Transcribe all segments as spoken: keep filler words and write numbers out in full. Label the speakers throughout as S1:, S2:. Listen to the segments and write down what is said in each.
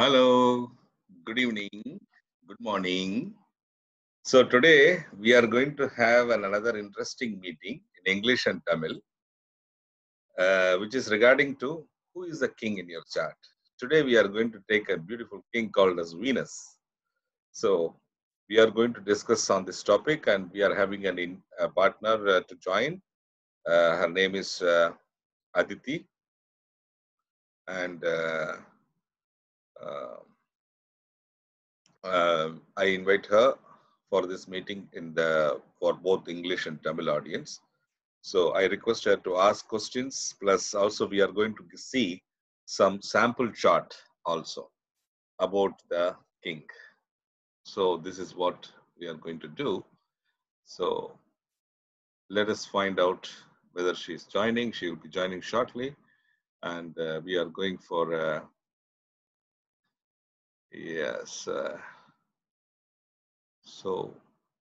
S1: Hello, good evening, good morning. So today we are going to have an- another interesting meeting in English and Tamil, uh, which is regarding to who is the king in your chart. Today we are going to take a beautiful king called as Venus. So we are going to discuss on this topic, and we are having an in, a partner uh, to join. Uh, her name is uh, Aditi, and uh, uh, uh, I invite her for this meeting in the for both English and Tamil audience. So I request her to ask questions. Plus, also we are going to see some sample chart also about the king. So this is what we are going to do. So let us find out whether she is joining. She will be joining shortly, and uh, we are going for uh, yes. Uh, so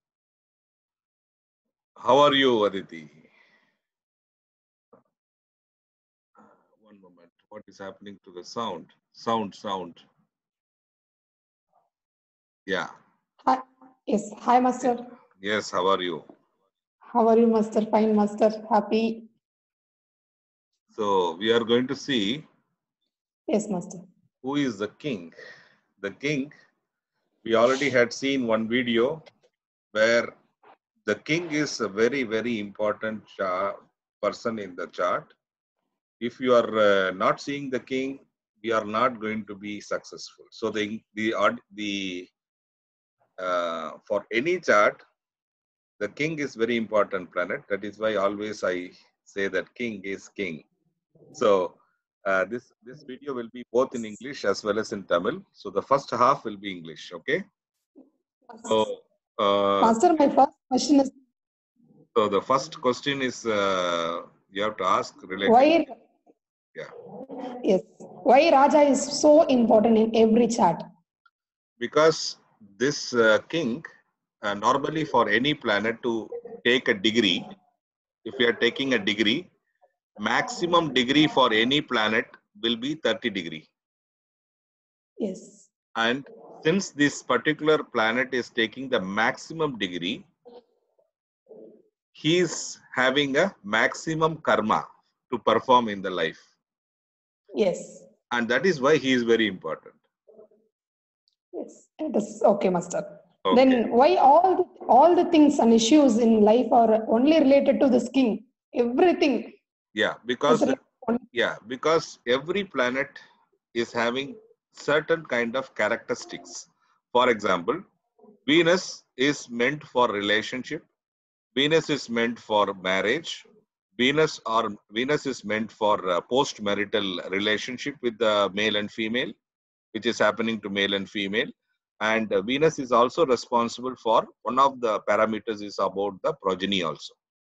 S1: how are you, Aditi? One moment. What is happening to the sound? Sound, sound. Yeah.
S2: Hi. Yes. Hi, Master.
S1: Yes. How are you?
S2: How are you, Master? Fine, Master. Happy.
S1: So we are going to see
S2: Yes, Master.
S1: who is the king. The king, we already had seen one video where the king is a very, very important person in the chart. If you are uh, not seeing the king, we are not going to be successful. So the the the uh, for any chart, the king is very important planet. That is why always I say that king is king. So uh, this this video will be both in English as well as in Tamil. So the first half will be English. Okay. So uh,
S2: Master, my first question is
S1: so the first question is uh, you have to ask related.
S2: why?
S1: Yeah.
S2: Yes. Why Raja is so important in every chart?
S1: Because this uh, king uh, normally for any planet to take a degree, if you are taking a degree, maximum degree for any planet will be thirty degree.
S2: Yes.
S1: And since this particular planet is taking the maximum degree, he is having a maximum karma to perform in the life.
S2: Yes.
S1: And that is why he is very important.
S2: Yes. It is okay, Master.
S1: Okay.
S2: Then why all the, all the things and issues in life are only related to this king? Everything.
S1: Yeah, because
S2: is only-
S1: yeah, because every planet is having certain kind of characteristics. For example, Venus is meant for relationship. Venus is meant for marriage. Venus or Venus is meant for uh, post-marital relationship with the male and female, which is happening to male and female. And uh, Venus is also responsible for one of the parameters is about the progeny also.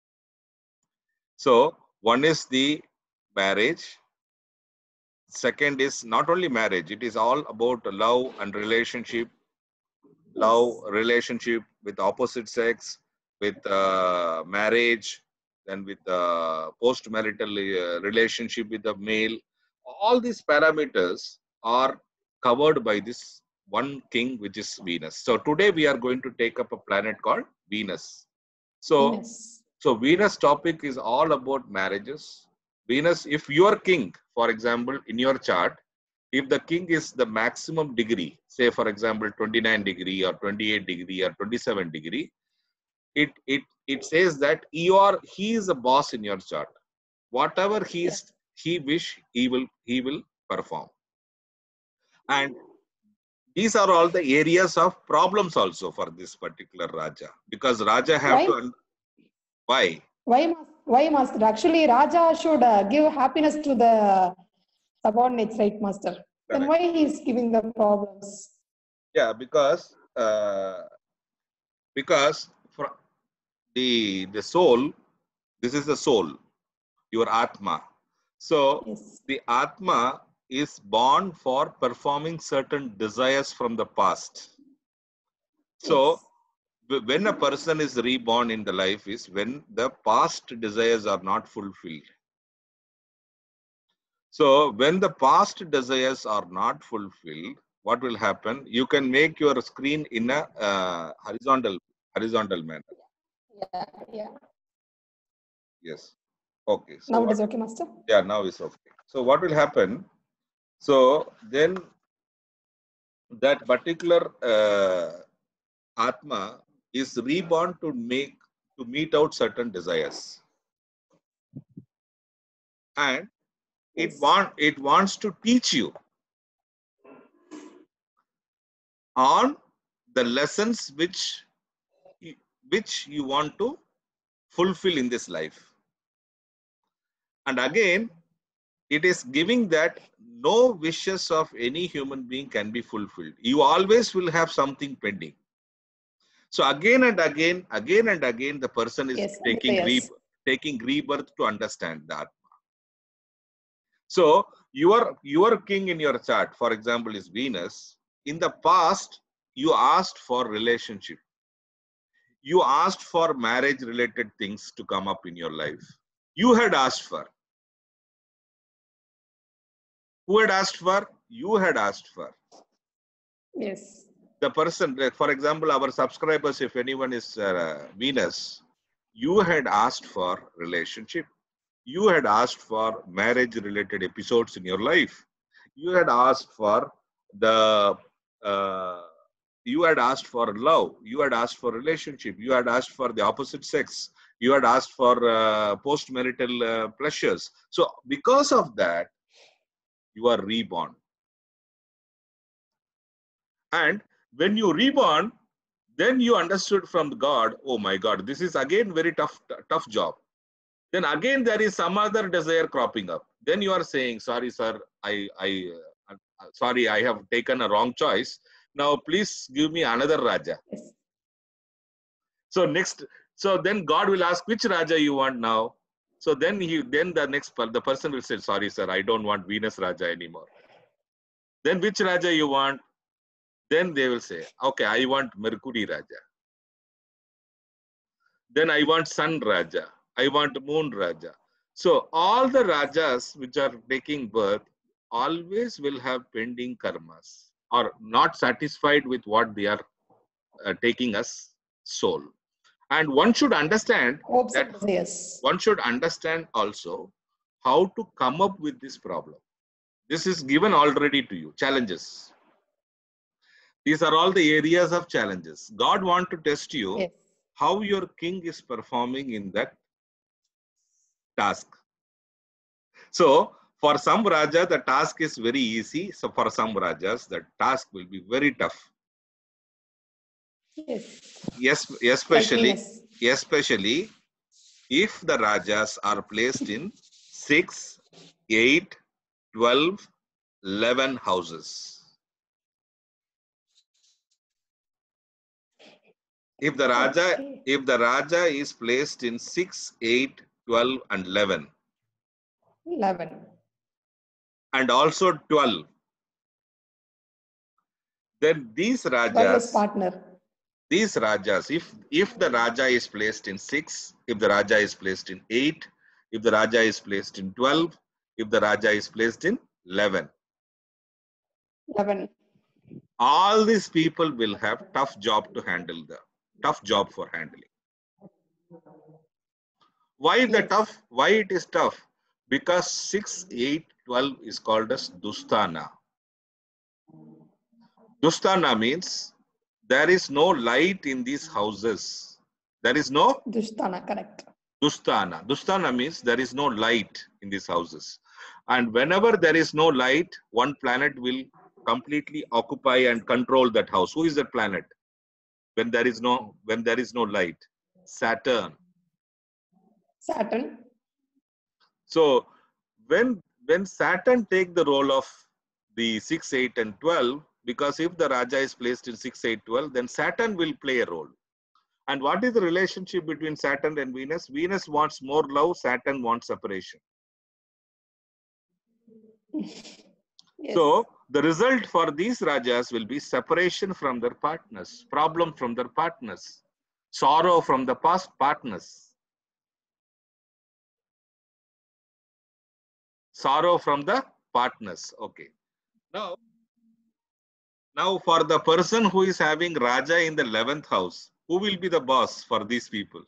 S1: So one is the marriage. Second is not only marriage, it is all about love and relationship, love, relationship with opposite sex, with uh, marriage, then with uh, post-marital uh, relationship with the male. All these parameters are covered by this one king, which is Venus. So today we are going to take up a planet called Venus. So,
S2: Venus.
S1: so Venus topic is all about marriages. Venus, if your king, for example, in your chart, if the king is the maximum degree, say for example twenty-nine degree or twenty-eight degree or twenty-seven degree, it it it says that you are he is a boss in your chart. Whatever he is,
S2: Yes.
S1: he wish he will he will perform. And these are all the areas of problems also for this particular Raja, because Raja have
S2: Why?
S1: to why
S2: Why, why, Master? Actually, Raja should uh, give happiness to the subordinates, right, Master?
S1: Correct.
S2: Then why he is giving the problems?
S1: Yeah, because uh, because for the the soul, this is the soul, your Atma. So
S2: Yes.
S1: the Atma is born for performing certain desires from the past. So
S2: Yes.
S1: when a person is reborn in the life is when the past desires are not fulfilled. So when the past desires are not fulfilled, what will happen? You can make your screen in a uh, horizontal horizontal manner.
S2: Yeah, yeah.
S1: Yes. Okay. So
S2: Now it
S1: what,
S2: is okay, Master.
S1: yeah, now it's okay. So what will happen? So then that particular uh, Atma is reborn to make to meet out certain desires, and it
S2: Yes.
S1: want it wants to teach you on the lessons which you- which you want to fulfill in this life. And again, it is giving that no wishes of any human being can be fulfilled. You always will have something pending. So again and again, again and again, the person is
S2: Yes.
S1: taking re,
S2: Desires.
S1: taking rebirth to understand that. So your your king in your chart, for example, is Venus. In the past, you asked for relationship. You asked for marriage related things to come up in your life. You had asked for. Who had asked for? You had asked for.
S2: Yes.
S1: The person, like for example, our subscribers, if anyone is uh, Venus, you had asked for relationship. You had asked for marriage related episodes in your life. You had asked for the, uh, you had asked for love. You had asked for relationship. You had asked for the opposite sex. You had asked for uh, post-marital uh, pleasures. So because of that, you are reborn. And when you reborn, then you understood from God, oh my God, this is again very tough, tough job. Then again there is some other desire cropping up. Then you are saying, sorry, sir, I, I, uh, sorry, I have taken a wrong choice. Now please give me another Raja.
S2: Yes.
S1: So next, so then God will ask which Raja you want now. So then he, then the next, the person will say, sorry, sir, I don't want Venus Raja anymore. Then which Raja you want? Then they will say, okay, I want Mercury Raja. Then I want Sun Raja. I want Moon Raja. So all the Rajas which are taking birth always will have pending karmas or not satisfied with what they are uh, taking as soul. And one should understand
S2: Hopes
S1: that
S2: and desires.
S1: one should understand also how to come up with this problem. This is given already to you, challenges. These are all the areas of challenges. God wants to test you
S2: Yes.
S1: how your king is performing in that task. So for some Raja, the task is very easy. So for some Rajas, the task will be very tough.
S2: Yes.
S1: Yes,
S2: Like
S1: especially,
S2: Venus.
S1: especially if the Rajas are placed in six, eight, twelve, eleven houses. If the Raja,
S2: Okay.
S1: if the Raja is placed in six, eight, twelve, and eleven,
S2: Eleven.
S1: and also twelve, then these
S2: Twelve is
S1: Rajas,
S2: partner.
S1: these Rajas, if, if the Raja is placed in six, if the Raja is placed in eight, if the Raja is placed in twelve, if the Raja is placed in eleven,
S2: Eleven.
S1: all these people will have tough job to handle, the tough job for handling. Why the
S2: Yes.
S1: tough? Why it is tough? Because six, eight, twelve is called as Dusthana. Dusthana means there is no light in these houses. There is no
S2: Dusthana, correct.
S1: Dusthana. Dusthana means there is no light in these houses. And whenever there is no light, one planet will completely occupy and control that house. Who is that planet? When there is no, when there is no light? Saturn.
S2: Saturn.
S1: So when when Saturn take the role of the six, eight, and twelve, because if the Raja is placed in six, eight, twelve, then Saturn will play a role. And what is the relationship between Saturn and Venus? Venus wants more love, Saturn wants separation.
S2: Yes.
S1: So the result for these Rajas will be separation from their partners, problem from their partners, sorrow from the past partners, sorrow from the partners. Okay. Now, Now, for the person who is having Raja in the eleventh house, who will be the boss for these people?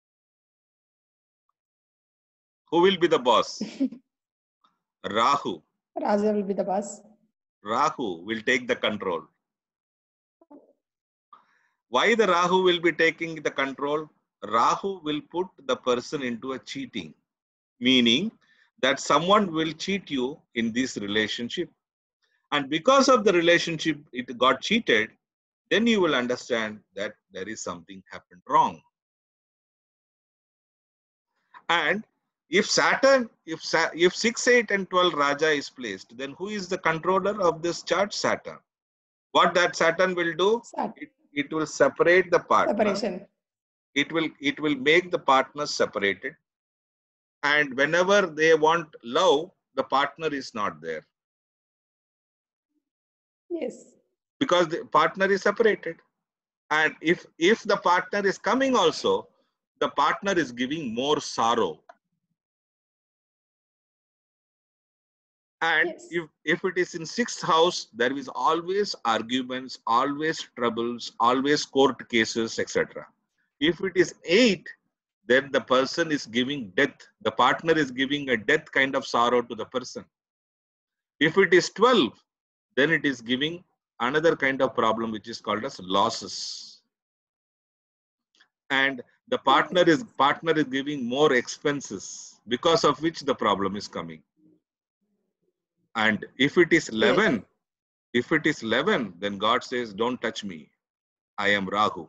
S1: Who will be the boss? Rahu.
S2: Raja will be the boss.
S1: Rahu will take the control. Why the Rahu will be taking the control? Rahu will put the person into a cheating, meaning that someone will cheat you in this relationship. And because of the relationship, it got cheated, then you will understand that there is something happened wrong. And if Saturn, if, if six, eight and twelve Raja is placed, then who is the controller of this chart? Saturn. What that Saturn will do?
S2: Sat-
S1: It, it will separate the partner.
S2: Separation.
S1: It will, it will make the partners separated. And whenever they want love, the partner is not there.
S2: Yes.
S1: Because the partner is separated. And if, if the partner is coming also, the partner is giving more sorrow. And
S2: Yes.
S1: if, if it is in sixth house, there is always arguments, always troubles, always court cases, et cetera. If it is eight, then the person is giving death. The partner is giving a death kind of sorrow to the person. If it is twelve, then it is giving another kind of problem, which is called as losses. And the partner is, partner is giving more expenses, because of which the problem is coming. And if it is eleven, yes. if it is eleven, then God says, don't touch me. I am Rahu.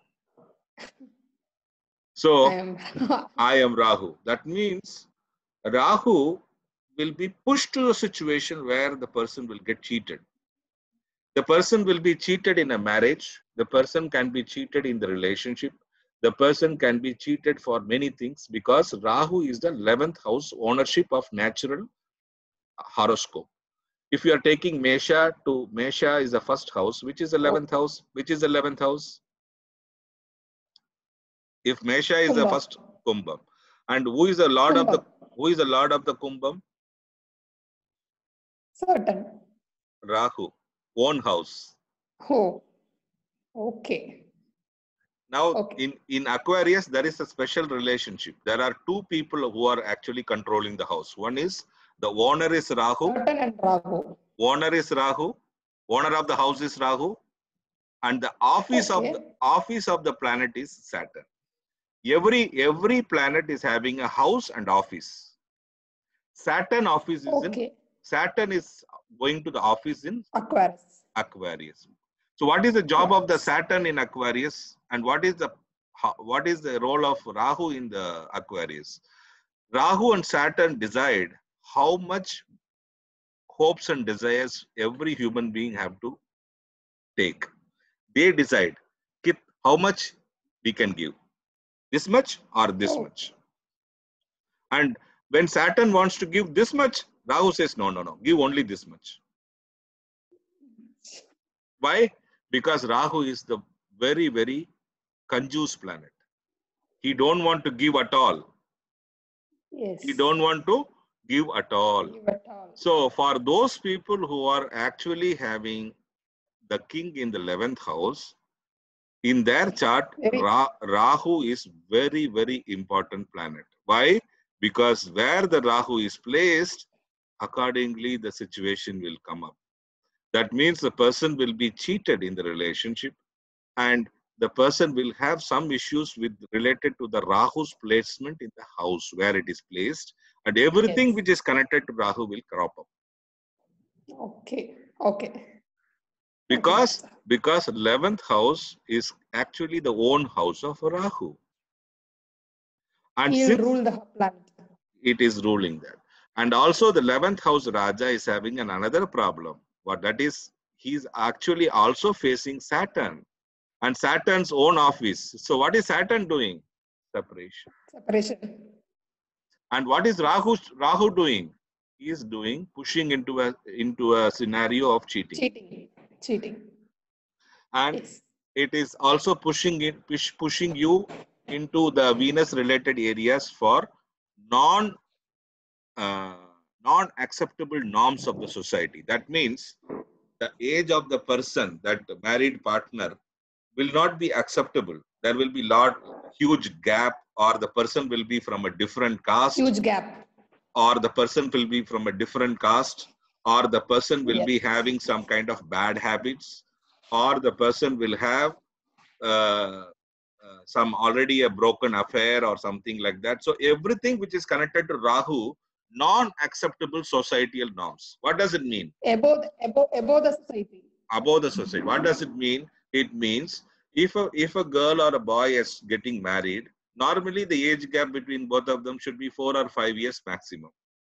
S1: So, I am, I am Rahu. That means Rahu will be pushed to a situation where the person will get cheated. The person will be cheated in a marriage. The person can be cheated in the relationship. The person can be cheated for many things, because Rahu is the eleventh house ownership of natural horoscope. If you are taking Mesha to Mesha is the first house, which is eleventh oh. house, which is eleventh house. If Mesha is Kumbha. The first Kumbha, and who is the lord Kumbha. of the who is the lord of the Kumbha?
S2: Certain.
S1: Rahu, own house.
S2: Oh, okay.
S1: Now,
S2: okay.
S1: in, in Aquarius, there is a special relationship. There are two people who are actually controlling the house. One is the owner is Rahu.
S2: Saturn and Rahu.
S1: Owner is Rahu. Owner of the house is Rahu. And the office okay. of the office of the planet is Saturn. Every, every planet is having a house and office. Saturn office is okay. in Saturn is going to the office in
S2: Aquarius.
S1: Aquarius. So what is the job of the Saturn in Aquarius, and what is the what is the role of Rahu in the Aquarius? Rahu and Saturn decide how much hopes and desires every human being have to take. They decide how much we can give, this much or this oh. much. And when Saturn wants to give this much, Rahu says no, no, no, give only this much. Why? Because Rahu is the very, very conjuice planet. He don't want to give at all.
S2: Yes.
S1: He don't want to give at all.
S2: Give at all.
S1: So for those people who are actually having the king in the eleventh house, in their chart, Ra Rahu is very, very important planet. Why? Because where the Rahu is placed, accordingly the situation will come up. That means the person will be cheated in the relationship, and the person will have some issues with related to the Rahu's placement in the house where it is placed, and everything yes. which is connected to Rahu will crop up.
S2: Okay. Okay.
S1: Because, okay. because eleventh house is actually the own house of Rahu. And
S2: he will rule the planet.
S1: It is ruling that. And also the eleventh house Raja is having an another problem. What that is, he is actually also facing Saturn and Saturn's own office. So what is Saturn doing? Separation.
S2: Separation.
S1: And what is Rahu, Rahu doing? He is doing, pushing into a, into a scenario of cheating.
S2: Cheating. Cheating.
S1: And yes. it is also pushing it, push, pushing you into the Venus related areas for non uh, non-acceptable norms of the society. That means the age of the person, that married partner, will not be acceptable. There will be lot huge gap, or the person will be from a different caste,
S2: Huge gap.
S1: or the person will be from a different caste, or the person will
S2: Yes.
S1: be having some kind of bad habits, or the person will have uh, uh, some already a broken affair or something like that. So everything which is connected to Rahu, non-acceptable societal norms. What does it mean?
S2: Above, above, above the society.
S1: Above the society. What does it mean? It means if a, if a girl or a boy is getting married, normally the age gap between both of them should be four or five years maximum.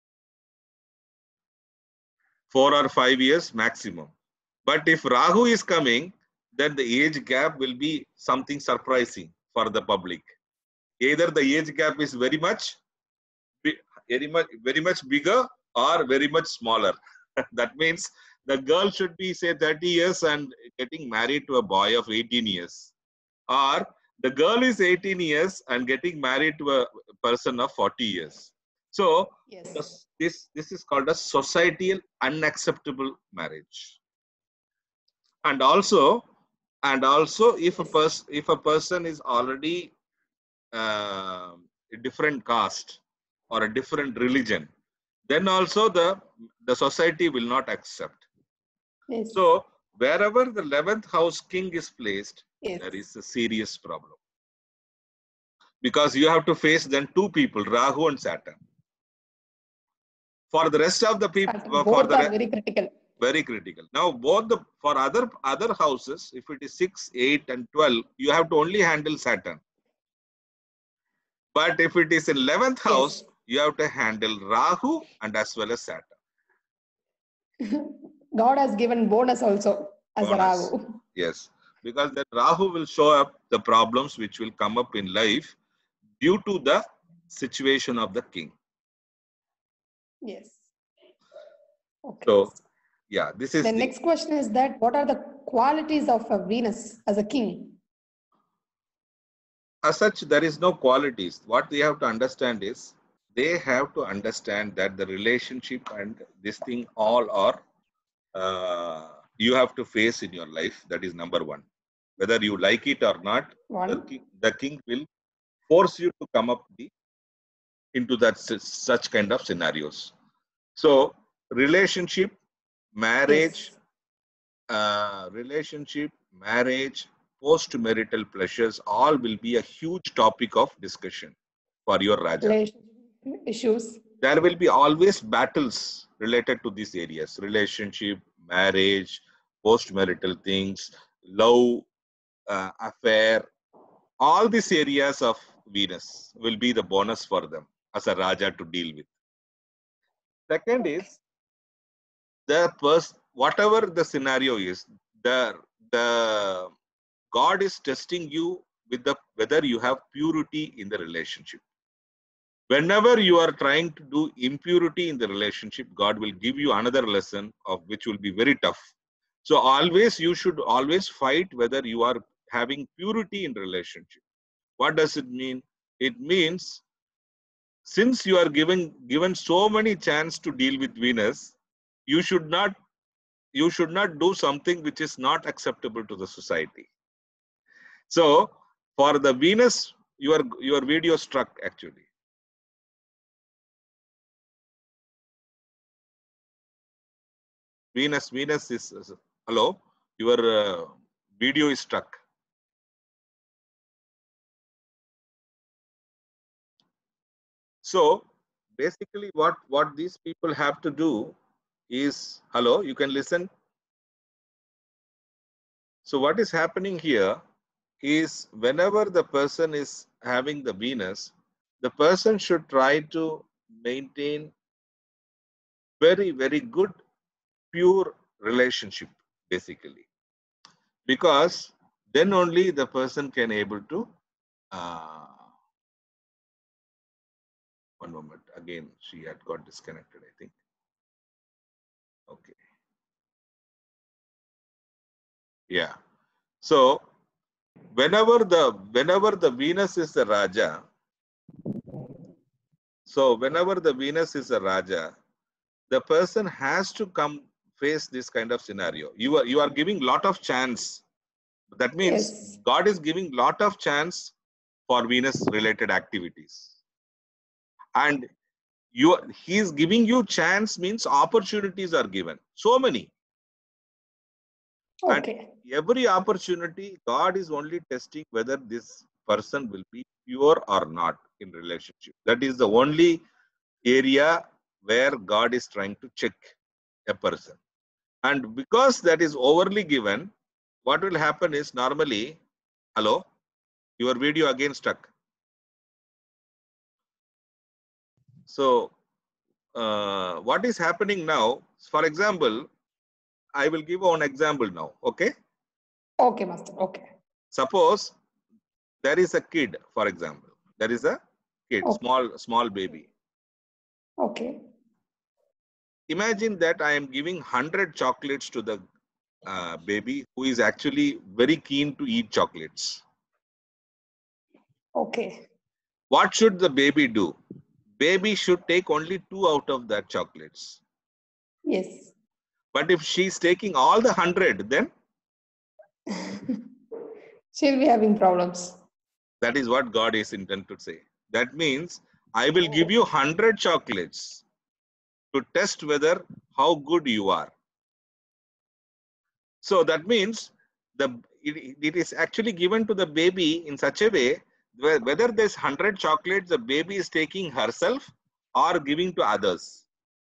S1: Four or five years maximum. But if Rahu is coming, then the age gap will be something surprising for the public. Either the age gap is very much, very much, very much bigger or very much smaller. That means the girl should be say thirty years and getting married to a boy of eighteen years. Or the girl is eighteen years and getting married to a person of forty years. So
S2: Yes.
S1: this, this, this is called a societal unacceptable marriage. And also, and also if a person if a person is already uh, a different caste or a different religion, then also the the society will not accept.
S2: Yes.
S1: So wherever the eleventh house king is placed,
S2: Yes.
S1: there is a serious problem, because you have to face then two people, Rahu and Saturn. For the rest of the people,
S2: Both
S1: for the
S2: are very critical.
S1: Very critical. Now, both the for other other houses, if it is six, eight, and twelve, you have to only handle Saturn. But if it is in eleventh house, yes, you have to handle Rahu and as well as Saturn.
S2: God has given bonus also as
S1: bonus.
S2: a Rahu.
S1: Yes, because that Rahu will show up the problems which will come up in life due to the situation of the king.
S2: Yes. Okay.
S1: So, yeah, this is
S2: the,
S1: the
S2: next question is that what are the qualities of a Venus as a king?
S1: As such, there is no qualities. What they have to understand is they have to understand that the relationship and this thing all are uh, you have to face in your life. That is number one. Whether you like it or not, the king, the king will force you to come up the, into that such kind of scenarios. So relationship, marriage, yes. uh, relationship, marriage, post-marital pleasures, all will be a huge topic of discussion for your Raja.
S2: Issues.
S1: There will be always battles related to these areas: relationship, marriage, post-marital things, love, uh, affair. All these areas of Venus will be the bonus for them as a Raja to deal with. Second is the person, whatever the scenario is, the the God is testing you with the whether you have purity in the relationship. Whenever you are trying to do impurity in the relationship, God will give you another lesson of which will be very tough. So always you should always fight whether you are having purity in relationship. What does it mean? It means since you are given given so many chance to deal with Venus, you should not you should not do something which is not acceptable to the society. So for the Venus, your your video struck actually. Venus, Venus is, is hello, your uh, video is stuck. So basically what, what these people have to do is, hello, you can listen. So what is happening here is whenever the person is having the Venus, the person should try to maintain very, very good, pure relationship, basically. Because then only the person can able to, uh, one moment, again, she had got disconnected, I think. Okay. Yeah. So whenever the whenever the Venus is the Raja, so whenever the Venus is a Raja, the person has to come face this kind of scenario. You are, you are giving lot of chance. That means
S2: Yes.
S1: God is giving lot of chance for Venus related activities. And you, he is giving you chance means opportunities are given. So many.
S2: Okay.
S1: And every opportunity, God is only testing whether this person will be pure or not in relationship. That is the only area where God is trying to check a person. And because that is overly given, what will happen is normally, hello, your video again stuck. So uh, what is happening now, for example, I will give one example now, okay?
S2: Okay, Master. Okay.
S1: Suppose there is a kid, for example, there is a kid,
S2: Okay.
S1: small, small baby.
S2: Okay.
S1: Imagine that I am giving one hundred chocolates to the uh, baby who is actually very keen to eat chocolates.
S2: Okay.
S1: What should the baby do? Baby should take only two out of that chocolates.
S2: Yes.
S1: But if she's taking all the hundred, then
S2: She'll be having problems.
S1: that is what God is intended to say. That means I will give you hundred chocolates to test whether how good you are. So that means the it, it is actually given to the baby in such a way where whether there's hundred chocolates the baby is taking herself or giving to others.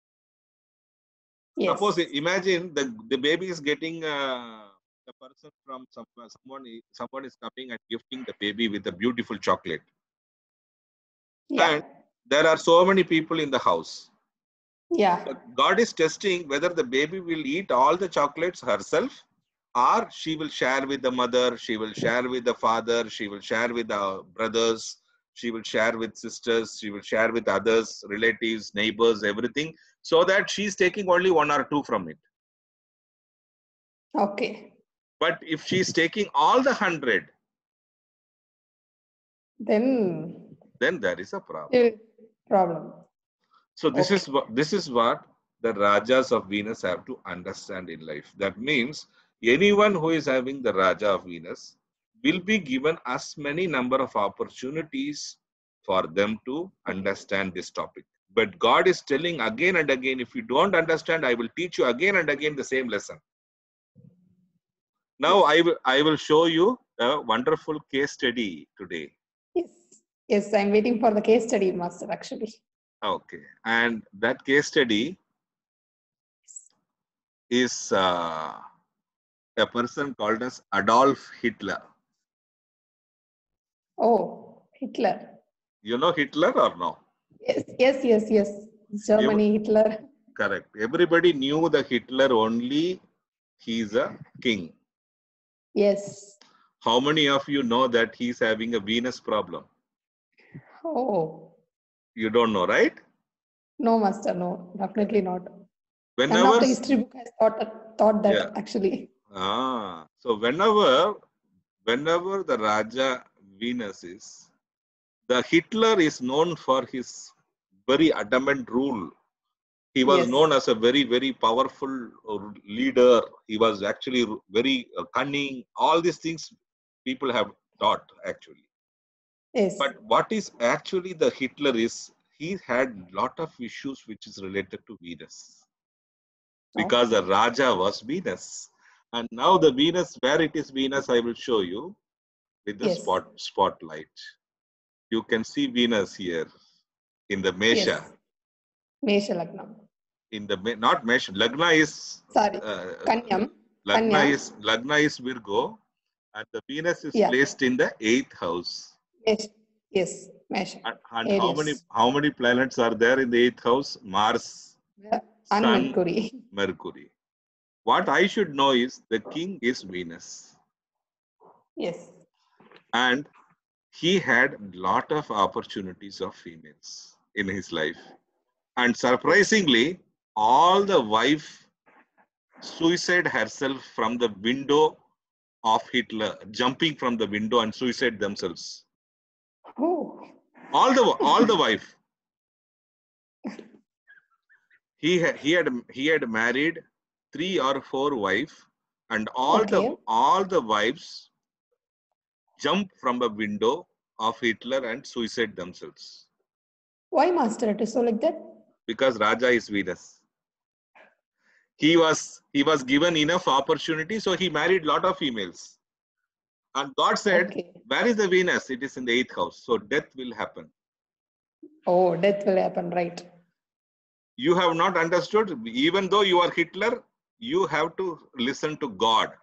S2: Yes.
S1: Suppose imagine the, the baby is getting uh, the person from some, someone, someone is coming and gifting the baby with a beautiful chocolate.
S2: Yeah.
S1: And there are so many people in the house.
S2: Yeah.
S1: So God is testing whether the baby will eat all the chocolates herself or she will share with the mother, she will share with the father, she will share with the brothers, she will share with sisters, she will share with others, relatives, neighbors, everything, so that she's taking only one or two from it.
S2: Okay.
S1: But if she's taking all the hundred,
S2: Then
S1: then there is a problem.
S2: still problem.
S1: So this
S2: Okay.
S1: is what this is what the Rajas of Venus have to understand in life. That means anyone who is having the Raja of Venus will be given as many number of opportunities for them to understand this topic. But God is telling again and again, if you don't understand, I will teach you again and again the same lesson. Now I will I will show you a wonderful case study today.
S2: Yes. Yes, I'm waiting for the case study, Master, actually.
S1: Okay, and that case study is uh, a person called as Adolf Hitler.
S2: Oh, Hitler.
S1: You know Hitler or no?
S2: Yes, yes, yes, yes. Germany, Hitler.
S1: Correct. Everybody knew the Hitler only. He's a king.
S2: Yes.
S1: How many of you know that he's having a Venus problem?
S2: Oh,
S1: You don't know, right?
S2: no, Master, no, definitely not. None
S1: Whenever,
S2: of the history book has taught, taught that,
S1: yeah.
S2: actually.
S1: Ah, so whenever, whenever the Raja Venus is, the Hitler is known for his very adamant rule. He was
S2: Yes.
S1: known as a very, very powerful leader. He was actually very cunning. All these things people have taught actually.
S2: Yes.
S1: But what is actually the Hitler is, he had lot of issues which is related to Venus. Because the Raja was Venus. And now the Venus, where it is Venus, I will show you with the
S2: Yes.
S1: spot spotlight. You can see Venus here in the Mesha.
S2: Yes. Mesha Lagna.
S1: In the not Mesha, Lagna is
S2: Sorry,
S1: uh,
S2: Kanyam.
S1: Lagna
S2: Kanya.
S1: is Lagna is Virgo, and the Venus is
S2: Yeah.
S1: placed in the eighth house.
S2: Yes. Yes. Mesha.
S1: And, and
S2: Aries.
S1: how many how many planets are there in the eighth house? Mars,
S2: Yeah. And
S1: Sun,
S2: Mercury.
S1: Mercury. What I should know is the king is Venus.
S2: Yes.
S1: And he had lot of opportunities of females in his life. And surprisingly, all the wife suicide herself from the window of Hitler, jumping from the window and suicide themselves.
S2: Oh.
S1: All the all the wife. He had, he had he had married three or four wives, and all
S2: Okay.
S1: the all the wives jumped from a window of Hitler and suicide themselves.
S2: Why, Master? It is so like that?
S1: Because Raja is Venus. He was he was given enough opportunity, so he married lot of females. And God said,
S2: Okay.
S1: where is the Venus? It is in the eighth house. So death will happen.
S2: Oh, death will happen, right?
S1: You have not understood. Even though you are Hitler, you have to listen to God.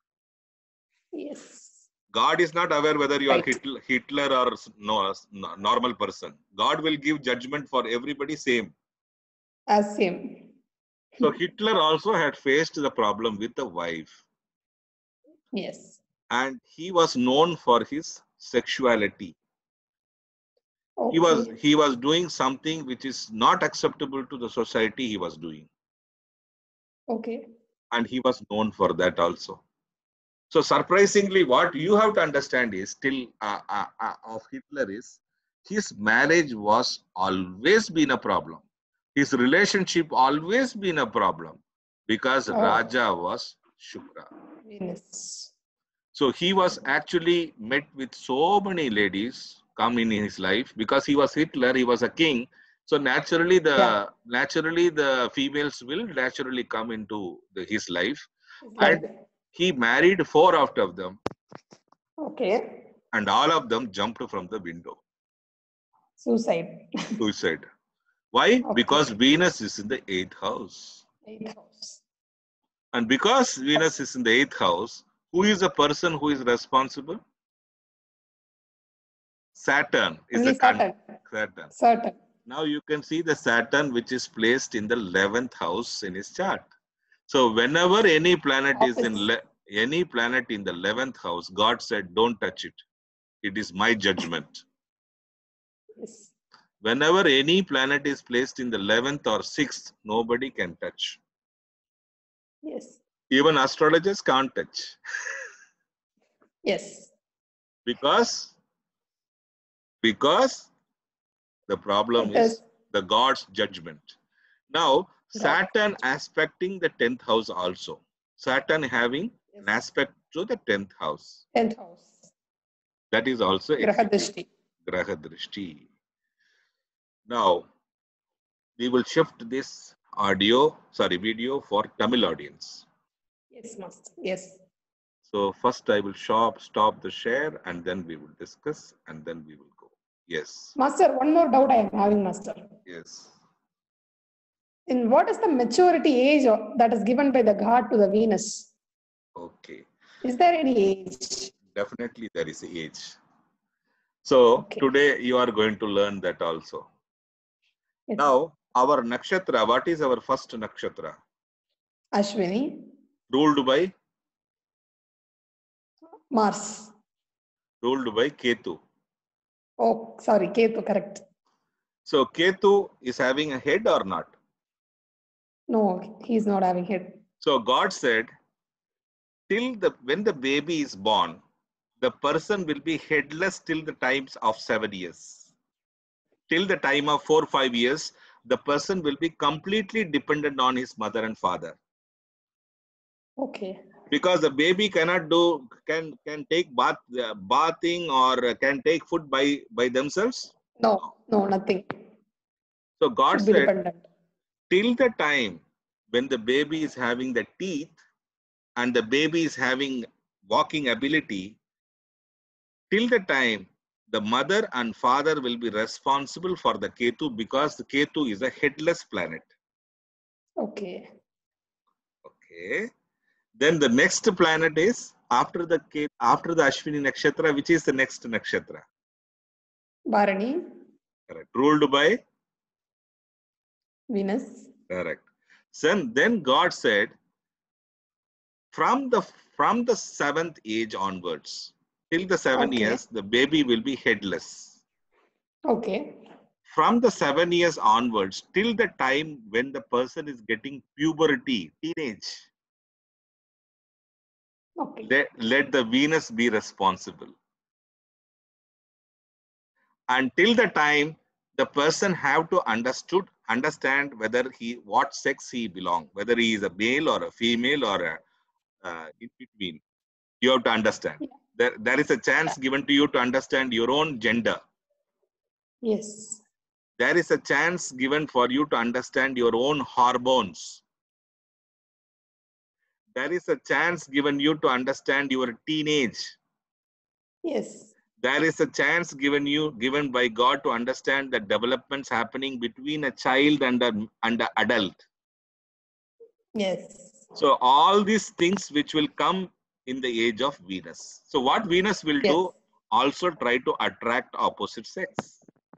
S2: Yes.
S1: God is not aware whether you
S2: Right.
S1: are Hitler, Hitler or no, normal person. God will give judgment for everybody same.
S2: As same.
S1: So Hitler also had faced the problem with the wife.
S2: Yes.
S1: And he was known for his sexuality.
S2: Okay.
S1: He was he was doing something which is not acceptable to the society he was doing.
S2: Okay.
S1: And he was known for that also. So surprisingly, what you have to understand is still uh, uh, uh, of Hitler is his marriage was always been a problem. His relationship always been a problem because
S2: Oh.
S1: Raja was Shukra.
S2: Venus.
S1: So he was actually met with so many ladies come in his life because he was Hitler, he was a king. So naturally the
S2: Yeah.
S1: naturally the females will naturally come into the, his life.
S2: It's
S1: And
S2: like,
S1: he married four out of them.
S2: okay.
S1: And all of them jumped from the window.
S2: Suicide.
S1: Suicide. Why?
S2: Okay.
S1: Because Venus is in the eighth house.
S2: Eighth house.
S1: And because Venus is in the eighth house, who is the person who is responsible? Saturn is
S2: Only
S1: the con-
S2: Saturn.
S1: Saturn.
S2: Saturn.
S1: Now you can see the Saturn which is placed in the eleventh house in his chart. So whenever any planet is in le- any planet in the eleventh house, God said, don't touch it. It is my judgment.
S2: Yes.
S1: Whenever any planet is placed in the eleventh or sixth, nobody can touch.
S2: Yes.
S1: Even astrologers can't touch.
S2: Yes.
S1: Because, because the problem
S2: It
S1: is
S2: is
S1: the God's judgment. Now,
S2: God.
S1: Saturn aspecting the tenth house also. Saturn having
S2: Yes.
S1: an aspect to the tenth house.
S2: Tenth house.
S1: That is also
S2: Graha Drishti.
S1: Graha Drishti. Now, we will shift this audio, sorry, video for Tamil audience.
S2: Yes, Master. Yes.
S1: So first I will shop, stop the share and then we will discuss and then we will go. Yes.
S2: Master, one more doubt I am having, Master.
S1: Yes.
S2: In what is the maturity age of- that is given by the God to the Venus?
S1: Okay.
S2: Is there any age?
S1: Definitely there is age. So
S2: Okay.
S1: today you are going to learn that also.
S2: Yes.
S1: Now our nakshatra, what is our first nakshatra?
S2: Ashwini.
S1: Ruled by?
S2: Mars.
S1: Ruled by Ketu.
S2: Oh, sorry, Ketu, correct.
S1: So Ketu is having a head or not?
S2: No, he's not having head.
S1: So God said, till the when the baby is born, the person will be headless till the times of seven years. Till the time of four, five years, the person will be completely dependent on his mother and father.
S2: Okay.
S1: Because the baby cannot do, can can take bath, uh, bathing or can take food by, by themselves?
S2: No, no, nothing.
S1: So God
S2: Should be
S1: said,
S2: dependent.
S1: till the time when the baby is having the teeth and the baby is having walking ability, till the time the mother and father will be responsible for the Ketu because the Ketu is a headless planet.
S2: Okay.
S1: Okay. Then the next planet is after the after the Ashwini Nakshatra, which is the next Nakshatra?
S2: Bharani.
S1: Correct. Ruled by?
S2: Venus.
S1: Correct. So then God said, from the from the seventh age onwards, till the seven
S2: Okay.
S1: years, the baby will be headless.
S2: Okay.
S1: From the seven years onwards, till the time when the person is getting puberty, teenage,
S2: Okay.
S1: let, let the Venus be responsible. Until the time the person have to understood understand whether he, what sex he belongs, whether he is a male or a female or a, uh, in between. You have to understand.
S2: Yeah.
S1: There, there is a chance given to you to understand your own gender.
S2: Yes.
S1: There is a chance given for you to understand your own hormones. There is a chance given you to understand your teenage.
S2: Yes.
S1: There is a chance given you, given by God to understand the developments happening between a child and an and a adult.
S2: Yes.
S1: So all these things which will come in the age of Venus. So what Venus will
S2: Yes.
S1: do, also try to attract opposite sex.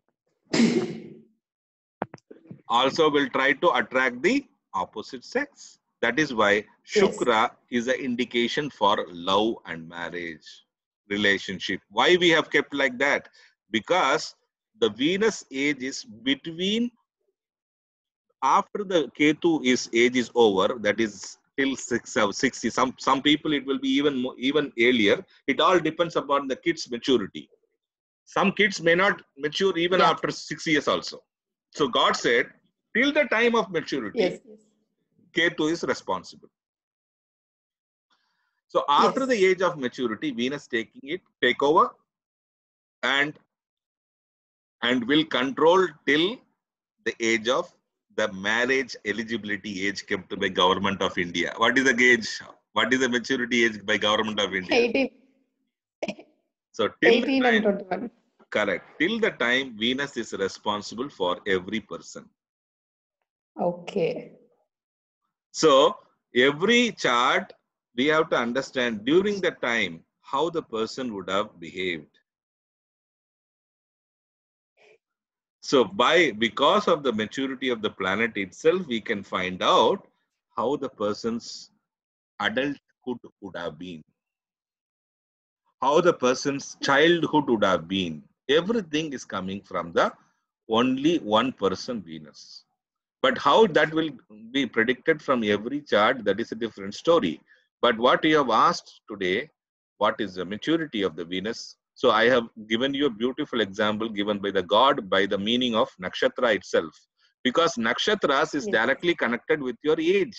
S1: Also will try to attract the opposite sex. That is why Shukra yes. is an indication for love and marriage relationship. Why we have kept like that? Because the Venus age is between, after the Ketu is age is over, that is till six, sixty. Some some people it will be even more, even earlier. It all depends upon the kids' maturity. Some kids may not mature even yeah. after six years also. So God said, till the time of maturity, yes, yes. Ketu is responsible. So after yes. the age of maturity, Venus taking it, take over, and and will control till the age of the marriage eligibility age kept by Government of India. What is the age? What is the maturity age by Government of India?
S2: eighteen.
S1: So till
S2: eighteen
S1: time,
S2: and twenty-one.
S1: Correct. Till the time Venus is responsible for every person.
S2: Okay.
S1: So every chart we have to understand during the time how the person would have behaved. So by because of the maturity of the planet itself, we can find out how the person's adulthood would have been, how the person's childhood would have been. Everything is coming from the only one person, Venus. But how that will be predicted from every chart, that is a different story. But what you have asked today, what is the maturity of the Venus? So I have given you a beautiful example given by the God by the meaning of nakshatra itself. Because nakshatras is yes. directly connected with your age.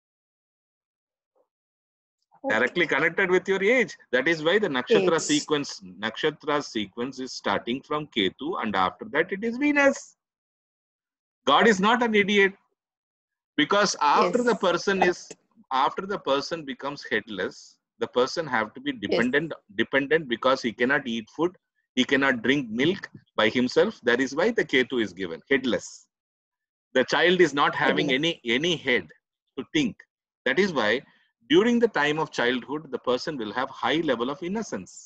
S1: Okay. Directly connected with your age. That is why the nakshatra age. sequence, nakshatra sequence is starting from Ketu, and after that it is Venus. God is not an idiot, because after yes. the person is after the person becomes headless, the person have to be dependent yes. dependent because he cannot eat food, he cannot drink milk by himself. That is why the Ketu is given headless. The child is not having headless. any any head to think. That is why during the time of childhood, the person will have high level of innocence.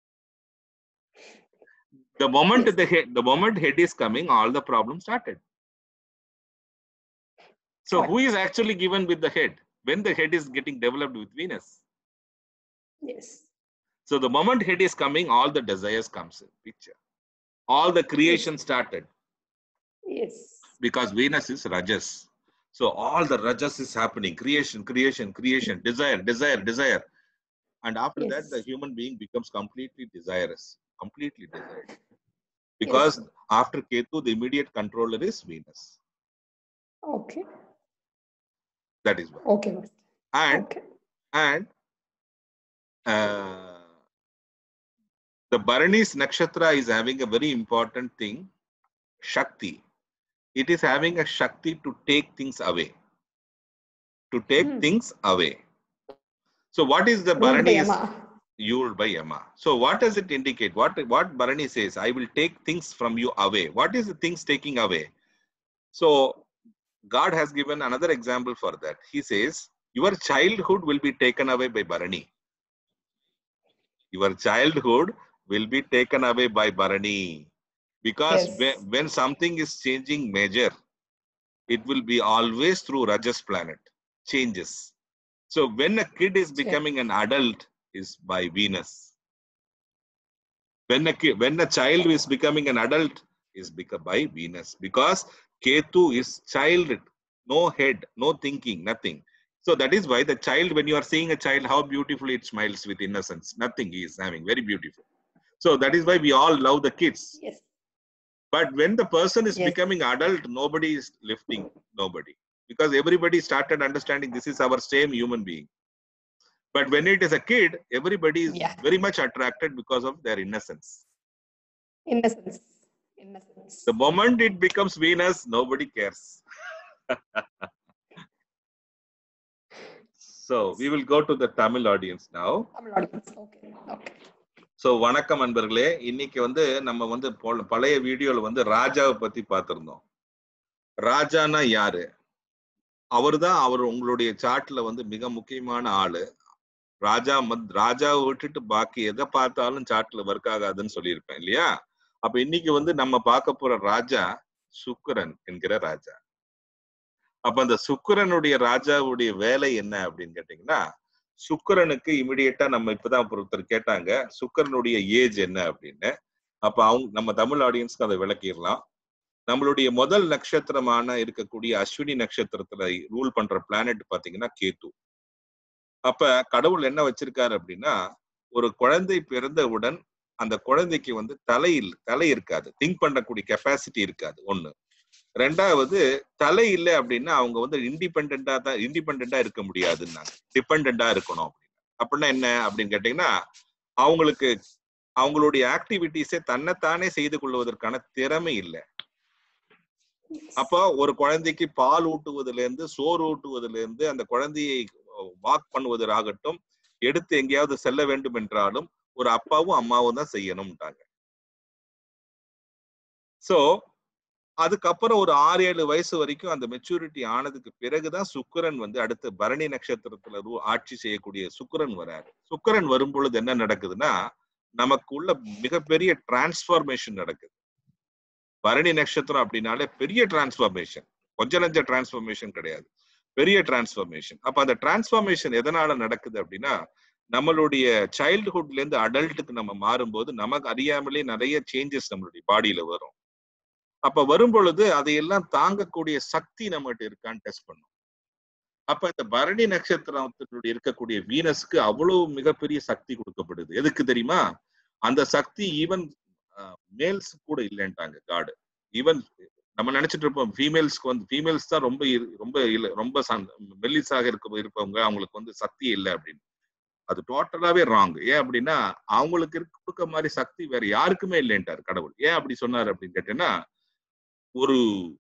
S1: The moment yes. the head the moment head is coming, all the problems started. So who is actually given with the head? When the head is getting developed with Venus.
S2: Yes.
S1: So the moment head is coming, all the desires comes in picture. All the creation
S2: yes.
S1: started.
S2: Yes.
S1: Because Venus is Rajas. So all the Rajas is happening. Creation, creation, creation, desire, desire, desire. And after yes. that, the human being becomes completely desirous. Completely desired. Because yes. after Ketu, the immediate controller is Venus.
S2: Okay.
S1: That is why.
S2: Okay.
S1: And,
S2: okay.
S1: and uh, the Bharani's nakshatra is having a very important thing, Shakti. It is having a Shakti to take things away. To take hmm. things away. So what is the Bharani? Ruled by Yama. So what does it indicate? What, what Bharani says? I will take things from you away. What is the things taking away? So God has given another example for that. He says, your childhood will be taken away by Bharani. Your childhood will be taken away by Bharani. Because yes. when, when something is changing major, it will be always through Rajas planet. Changes. So when a kid is becoming an adult, is by Venus. When a kid, when a child is becoming an adult, is become by Venus. Because Ketu is child, no head, no thinking, nothing. So that is why the child, when you are seeing a child, how beautifully it smiles with innocence. Nothing he is having, very beautiful. So that is why we all love the kids.
S2: Yes.
S1: But when the person is
S2: Yes.
S1: becoming adult, nobody is lifting nobody, because everybody started understanding this is our same human being. But when it is a kid, everybody is
S2: Yeah.
S1: very much attracted because of their innocence.
S2: Innocence. Innocence.
S1: The moment it becomes Venus, nobody cares. So we will go to the Tamil audience now.
S2: Tamil audience. Okay. Okay.
S1: So வணக்கம் நண்பர்களே, இன்னைக்கு வந்து நம்ம வந்து பழைய வீடியோல வந்து ராஜாவை பத்தி பார்த்திருந்தோம். ராஜானா யாரு? அவர்தான் அவர் உங்களுடைய சார்ட்ல வந்து மிக முக்கியமான ஆளு. ராஜா ராஜாவை விட்டுட்டு பாக்கி எதை பார்த்தாலும் சார்ட்ல ஒர்க் ஆகாதுன்னு சொல்லியிருப்பேன் இல்லையா? அப்ப இன்னைக்கு வந்து நம்ம பார்க்க போற ராஜா சுக்கிரன் என்கிற ராஜா. அப்ப அந்த சுக்கிரனுடைய ராஜாவுடைய வேலை என்ன அப்படின்னு கேட்டீங்கன்னா, சுக்கிரனுக்கு இமிடியேட்டா நம்ம இப்பதான் ஒருத்தர் கேட்டாங்க சுக்கிரனுடைய ஏஜ் என்ன அப்படின்னு. அப்ப அவங்க நம்ம தமிழ் ஆடியன்ஸ்க்கு அதை விளக்கிடலாம். நம்மளுடைய முதல் நட்சத்திரமான இருக்கக்கூடிய அஸ்வினி நட்சத்திரத்துல ரூல் பண்ற பிளானட் பாத்தீங்கன்னா கேது. அப்ப கடவுள் என்ன வச்சிருக்காரு அப்படின்னா, ஒரு குழந்தை பிறந்தவுடன் அந்த குழந்தைக்கு வந்து தலை தலை இருக்காது, திங்க் பண்ணக்கூடிய கெப்பாசிட்டி இருக்காது ஒண்ணு. ரெண்டாவது, தலை இல்லை அப்படின்னா அவங்க வந்து இண்டிபெண்டா தான் இண்டிபெண்டா இருக்க முடியாதுன்னாங்க, டிபெண்டா இருக்கணும் அப்படின்னு. அப்படின்னா என்ன அப்படின்னு கேட்டீங்கன்னா, அவங்களுக்கு அவங்களுடைய ஆக்டிவிட்டிஸை தன்னைத்தானே செய்து கொள்வதற்கான திறமை இல்லை. அப்போ ஒரு குழந்தைக்கு பால் ஊட்டுவதுல இருந்து சோறு ஊட்டுவதுல இருந்து அந்த குழந்தையை வாக் பண்ணுவதாகட்டும், எடுத்து எங்கேயாவது செல்ல வேண்டும் என்றாலும் ஒரு அப்பாவும் அம்மாவும் தான் செய்யணும்ட்டாங்க. சோ அதுக்கப்புறம் ஒரு ஆறு ஏழு வயசு வரைக்கும் அந்த மெச்சூரிட்டி ஆனதுக்கு பிறகுதான் சுக்கிரன் வந்து அடுத்து பரணி நட்சத்திரத்துல ஆட்சி செய்யக்கூடிய சுக்கிரன் வராரு. சுக்கிரன் வரும் பொழுது என்ன நடக்குதுன்னா, நமக்குள்ள மிகப்பெரிய டிரான்ஸ்பார்மேஷன் நடக்குது. பரணி நட்சத்திரம் அப்படின்னாலே பெரிய டிரான்ஸ்பார்மேஷன், கொஞ்ச நஞ்ச டிரான்ஸ்பார்மேஷன் கிடையாது, பெரிய டிரான்ஸ்பார்மேஷன். அப்ப அந்த டிரான்ஸ்பார்மேஷன் எதனால நடக்குது அப்படின்னா, நம்மளுடைய சைல்ட்ஹுட்ல இருந்து அடல்ட்டுக்கு நம்ம மாறும்போது நமக்கு அறியாமலே நிறைய சேஞ்சஸ் நம்மளுடைய பாடியில வரும். அப்ப வரும் பொழுது அதையெல்லாம் தாங்கக்கூடிய சக்தி நம்மகிட்ட இருக்கான்னு டெஸ்ட் பண்ணும். அப்ப இந்த பரணி நட்சத்திரத்தினுடைய இருக்கக்கூடிய வீனஸ்க்கு அவ்வளவு மிகப்பெரிய சக்தி கொடுக்கப்படுது. எதுக்கு தெரியுமா? அந்த சக்தி ஈவன் மேல்ஸ் கூட இல்லைன்ட்டாங்க காடு. ஈவன் நம்ம நினைச்சிட்டு இருப்போம் ஃபீமேல்ஸ்க்கு வந்து ஃபீமேல்ஸ் தான் ரொம்ப ரொம்ப ரொம்ப மெல்லிஸாக இருக்க இருப்பவங்க, அவங்களுக்கு வந்து சக்தி இல்லை அப்படின்னு. அது டோட்டலாவே ராங். ஏன் அப்படின்னா, அவங்களுக்கு இருக்க மாதிரி சக்தி வேற யாருக்குமே இல்லைன்ட்டாரு கடவுள். ஏன் அப்படி சொன்னாரு அப்படின்னு கேட்டீங்கன்னா, ஒரு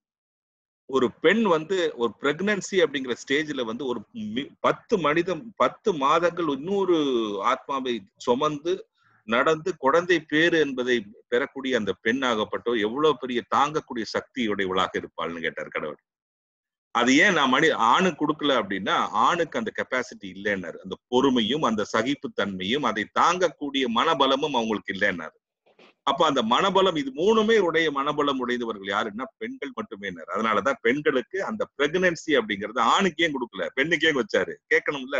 S1: ஒரு பெண் வந்து ஒரு பிரெக்னன்சி அப்படிங்கிற ஸ்டேஜ்ல வந்து ஒரு பத்து மனிதம் பத்து மாதங்கள் இன்னொரு ஆத்மாவை சுமந்து நடந்து குழந்தை பேரு என்பதை பெறக்கூடிய அந்த பெண் ஆகப்பட்டோ எவ்வளவு பெரிய தாங்கக்கூடிய சக்தியுடையவளாக இருப்பாள்னு கேட்டார் கடவுள். அது ஏன் நான் மனி ஆணுக்கு கொடுக்கல அப்படின்னா, ஆணுக்கு அந்த கெப்பாசிட்டி இல்லைன்னாரு. அந்த பொறுமையும் அந்த சகிப்புத்தன்மையும் அதை தாங்கக்கூடிய மனபலமும் அவங்களுக்கு இல்லைன்னாரு. அப்ப அந்த மனபலம், இது மூணுமே உடைய மனபலம் உடையவர்கள் யாருன்னா பெண்கள் மட்டுமே. அதனாலதான் பெண்களுக்கு அந்த பிரெக்னன்சி அப்படிங்கிறது ஆணுக்கு ஏன் கொடுக்கல, பெண்ணுக்கு ஏன் வச்சாரு கேட்கணும்ல.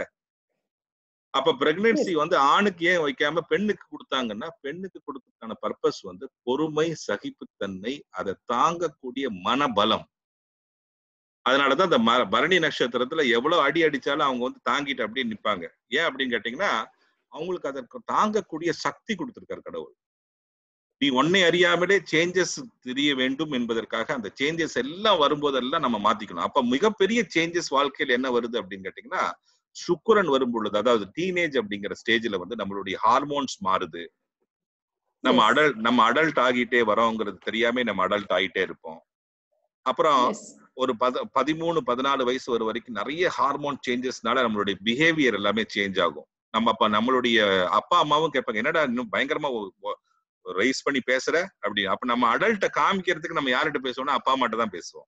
S1: அப்ப பிரெக்னன்சி வந்து ஆணுக்கு ஏன் வைக்காம பெண்ணுக்கு கொடுத்தாங்கன்னா, பெண்ணுக்கு கொடுத்ததுக்கான பர்பஸ் வந்து பொறுமை, சகிப்புத்தன்மை, அதை தாங்கக்கூடிய மனபலம். அதனாலதான் அந்த பரணி நட்சத்திரத்துல எவ்வளவு அடி அடிச்சாலும் அவங்க வந்து தாங்கிட்டு அப்படியே நிப்பாங்க. ஏன் அப்படின்னு கேட்டீங்கன்னா, அவங்களுக்கு அதற்கு தாங்கக்கூடிய சக்தி கொடுத்திருக்காரு கடவுள். நீ ஒன்னை அறியாமலே சேஞ்சஸ் தெரிய வேண்டும் என்பதற்காக அந்த சேஞ்சஸ் எல்லாம் வரும்போதெல்லாம் நம்ம மாத்திக்கணும். அப்ப மிகப்பெரிய சேஞ்சஸ் வாழ்க்கையில் என்ன வருது அப்படின்னு கேட்டீங்கன்னா, சுக்கிரன் வரும் பொழுது, அதாவது டீனேஜ் அப்படிங்கிற ஸ்டேஜ்ல வந்து நம்மளுடைய ஹார்மோன்ஸ் மாறுது. நம்ம அடல்ட் நம்ம அடல்ட் ஆகிட்டே வரோங்கிறது தெரியாம நம்ம அடல்ட் ஆகிட்டே இருப்போம். அப்புறம் ஒரு பத பதிமூணு பதினாலு வயசு வர வரைக்கும் நிறைய ஹார்மோன் சேஞ்சஸ்னால நம்மளுடைய பிஹேவியர் எல்லாமே சேஞ்ச் ஆகும். நம்ம அப்ப நம்மளுடைய அப்பா அம்மாவும் கேட்பாங்க, என்னடா இன்னும் பயங்கரமா ரைஸ் பண்ணி பேசுற அப்படி. அப்ப நம்ம அடல்ட்ட காமிக்கிறதுக்கு நம்ம யார்கிட்ட பேசுவோம்னா அப்பா அம்மாட்ட தான் பேசுவோம்.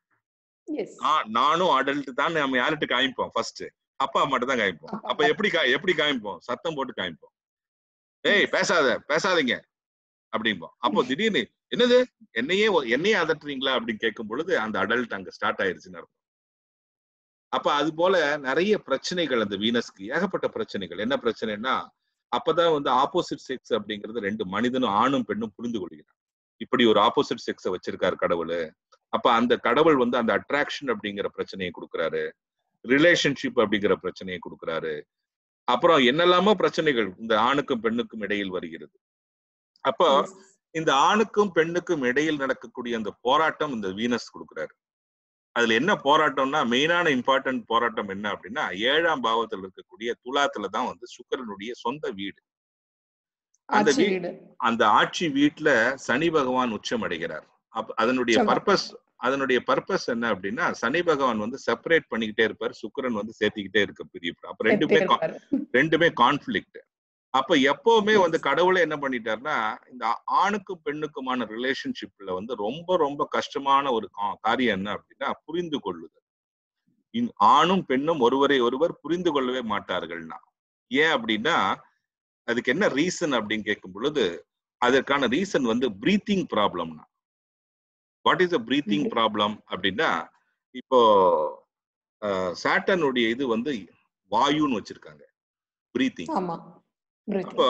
S1: நானும் அடல்ட் தான். நம்ம யார்கிட்ட காமிப்போம்? ஃபர்ஸ்ட் அப்பா அம்மாட்ட தான் காமிப்போம். அப்ப எப்படி எப்படி காமிப்போம்? சத்தம் போட்டு காமிப்போம். ஏய் பேசாத பேசாதீங்க அப்படின்போம். அப்போ திடீர்னு என்னது என்னையே என்னையே அதட்டுறீங்களா அப்படின்னு கேட்கும் பொழுது அந்த அடல்ட் அங்க ஸ்டார்ட் ஆயிருச்சுன்னு அர்த்தம். அப்ப அது போல நிறைய பிரச்சனைகள் அந்த வீனஸ்க்கு, ஏகப்பட்ட பிரச்சனைகள். என்ன பிரச்சனைன்னா, அப்பதான் வந்து ஆப்போசிட் செக்ஸ் அப்படிங்கிறது ரெண்டு மனிதனும் ஆணும் பெண்ணும் புரிந்து கொள்கிறான். இப்படி ஒரு ஆப்போசிட் செக்ஸை வச்சிருக்காரு கடவுள். அப்ப அந்த கடவுள் வந்து அந்த அட்ராக்ஷன் அப்படிங்கிற பிரச்சனையை கொடுக்குறாரு, ரிலேஷன்ஷிப் அப்படிங்கிற பிரச்சனையை கொடுக்குறாரு. அப்புறம் என்னெல்லாமோ பிரச்சனைகள் இந்த ஆணுக்கும் பெண்ணுக்கும் இடையில் வருகிறது. அப்போ இந்த ஆணுக்கும் பெண்ணுக்கும் இடையில் நடக்கக்கூடிய அந்த போராட்டம் இந்த வீனஸ் கொடுக்குறாரு. அதுல என்ன போராட்டம்னா மெயினான இம்பார்ட்டன்ட் போராட்டம் என்ன அப்படின்னா ஏழாம் பாவத்தில் இருக்கக்கூடிய துலாத்துல தான் வந்து சுக்கிரனுடைய சொந்த வீடு. அந்த வீடு அந்த ஆட்சி வீட்டுல சனி பகவான் உச்சம் அடைகிறார். அப்ப அதனுடைய பர்பஸ் அதனுடைய பர்பஸ் என்ன அப்படின்னா சனி பகவான் வந்து செப்பரேட் பண்ணிக்கிட்டே இருப்பார், சுக்கிரன் வந்து சேர்த்திக்கிட்டே இருக்க பெரிய. அப்ப ரெண்டுமே ரெண்டுமே கான்ஃபிளிக்ட். அப்ப எப்பவுமே வந்து கடவுளை என்ன பண்ணிட்டாருன்னா இந்த ஆணுக்கும் பெண்ணுக்குமான ரிலேஷன்ஷிப்ல வந்து ரொம்ப ரொம்ப கஷ்டமான ஒரு காரியம் என்ன அப்படின்னா புரிந்து கொள்ளுதல். ஆணும் பெண்ணும் ஒருவரை ஒருவர் புரிந்து கொள்ளவே மாட்டார்கள்னா ஏன் அப்படின்னா அதுக்கு என்ன ரீசன் அப்படின்னு கேட்கும் பொழுது அதற்கான ரீசன் வந்து பிரீத்திங் ப்ராப்ளம்னா. What is a breathing problem அப்படின்னா இப்போ சாட்டனுடைய இது வந்து வாயுன்னு வச்சிருக்காங்க பிரீத்திங். அப்போ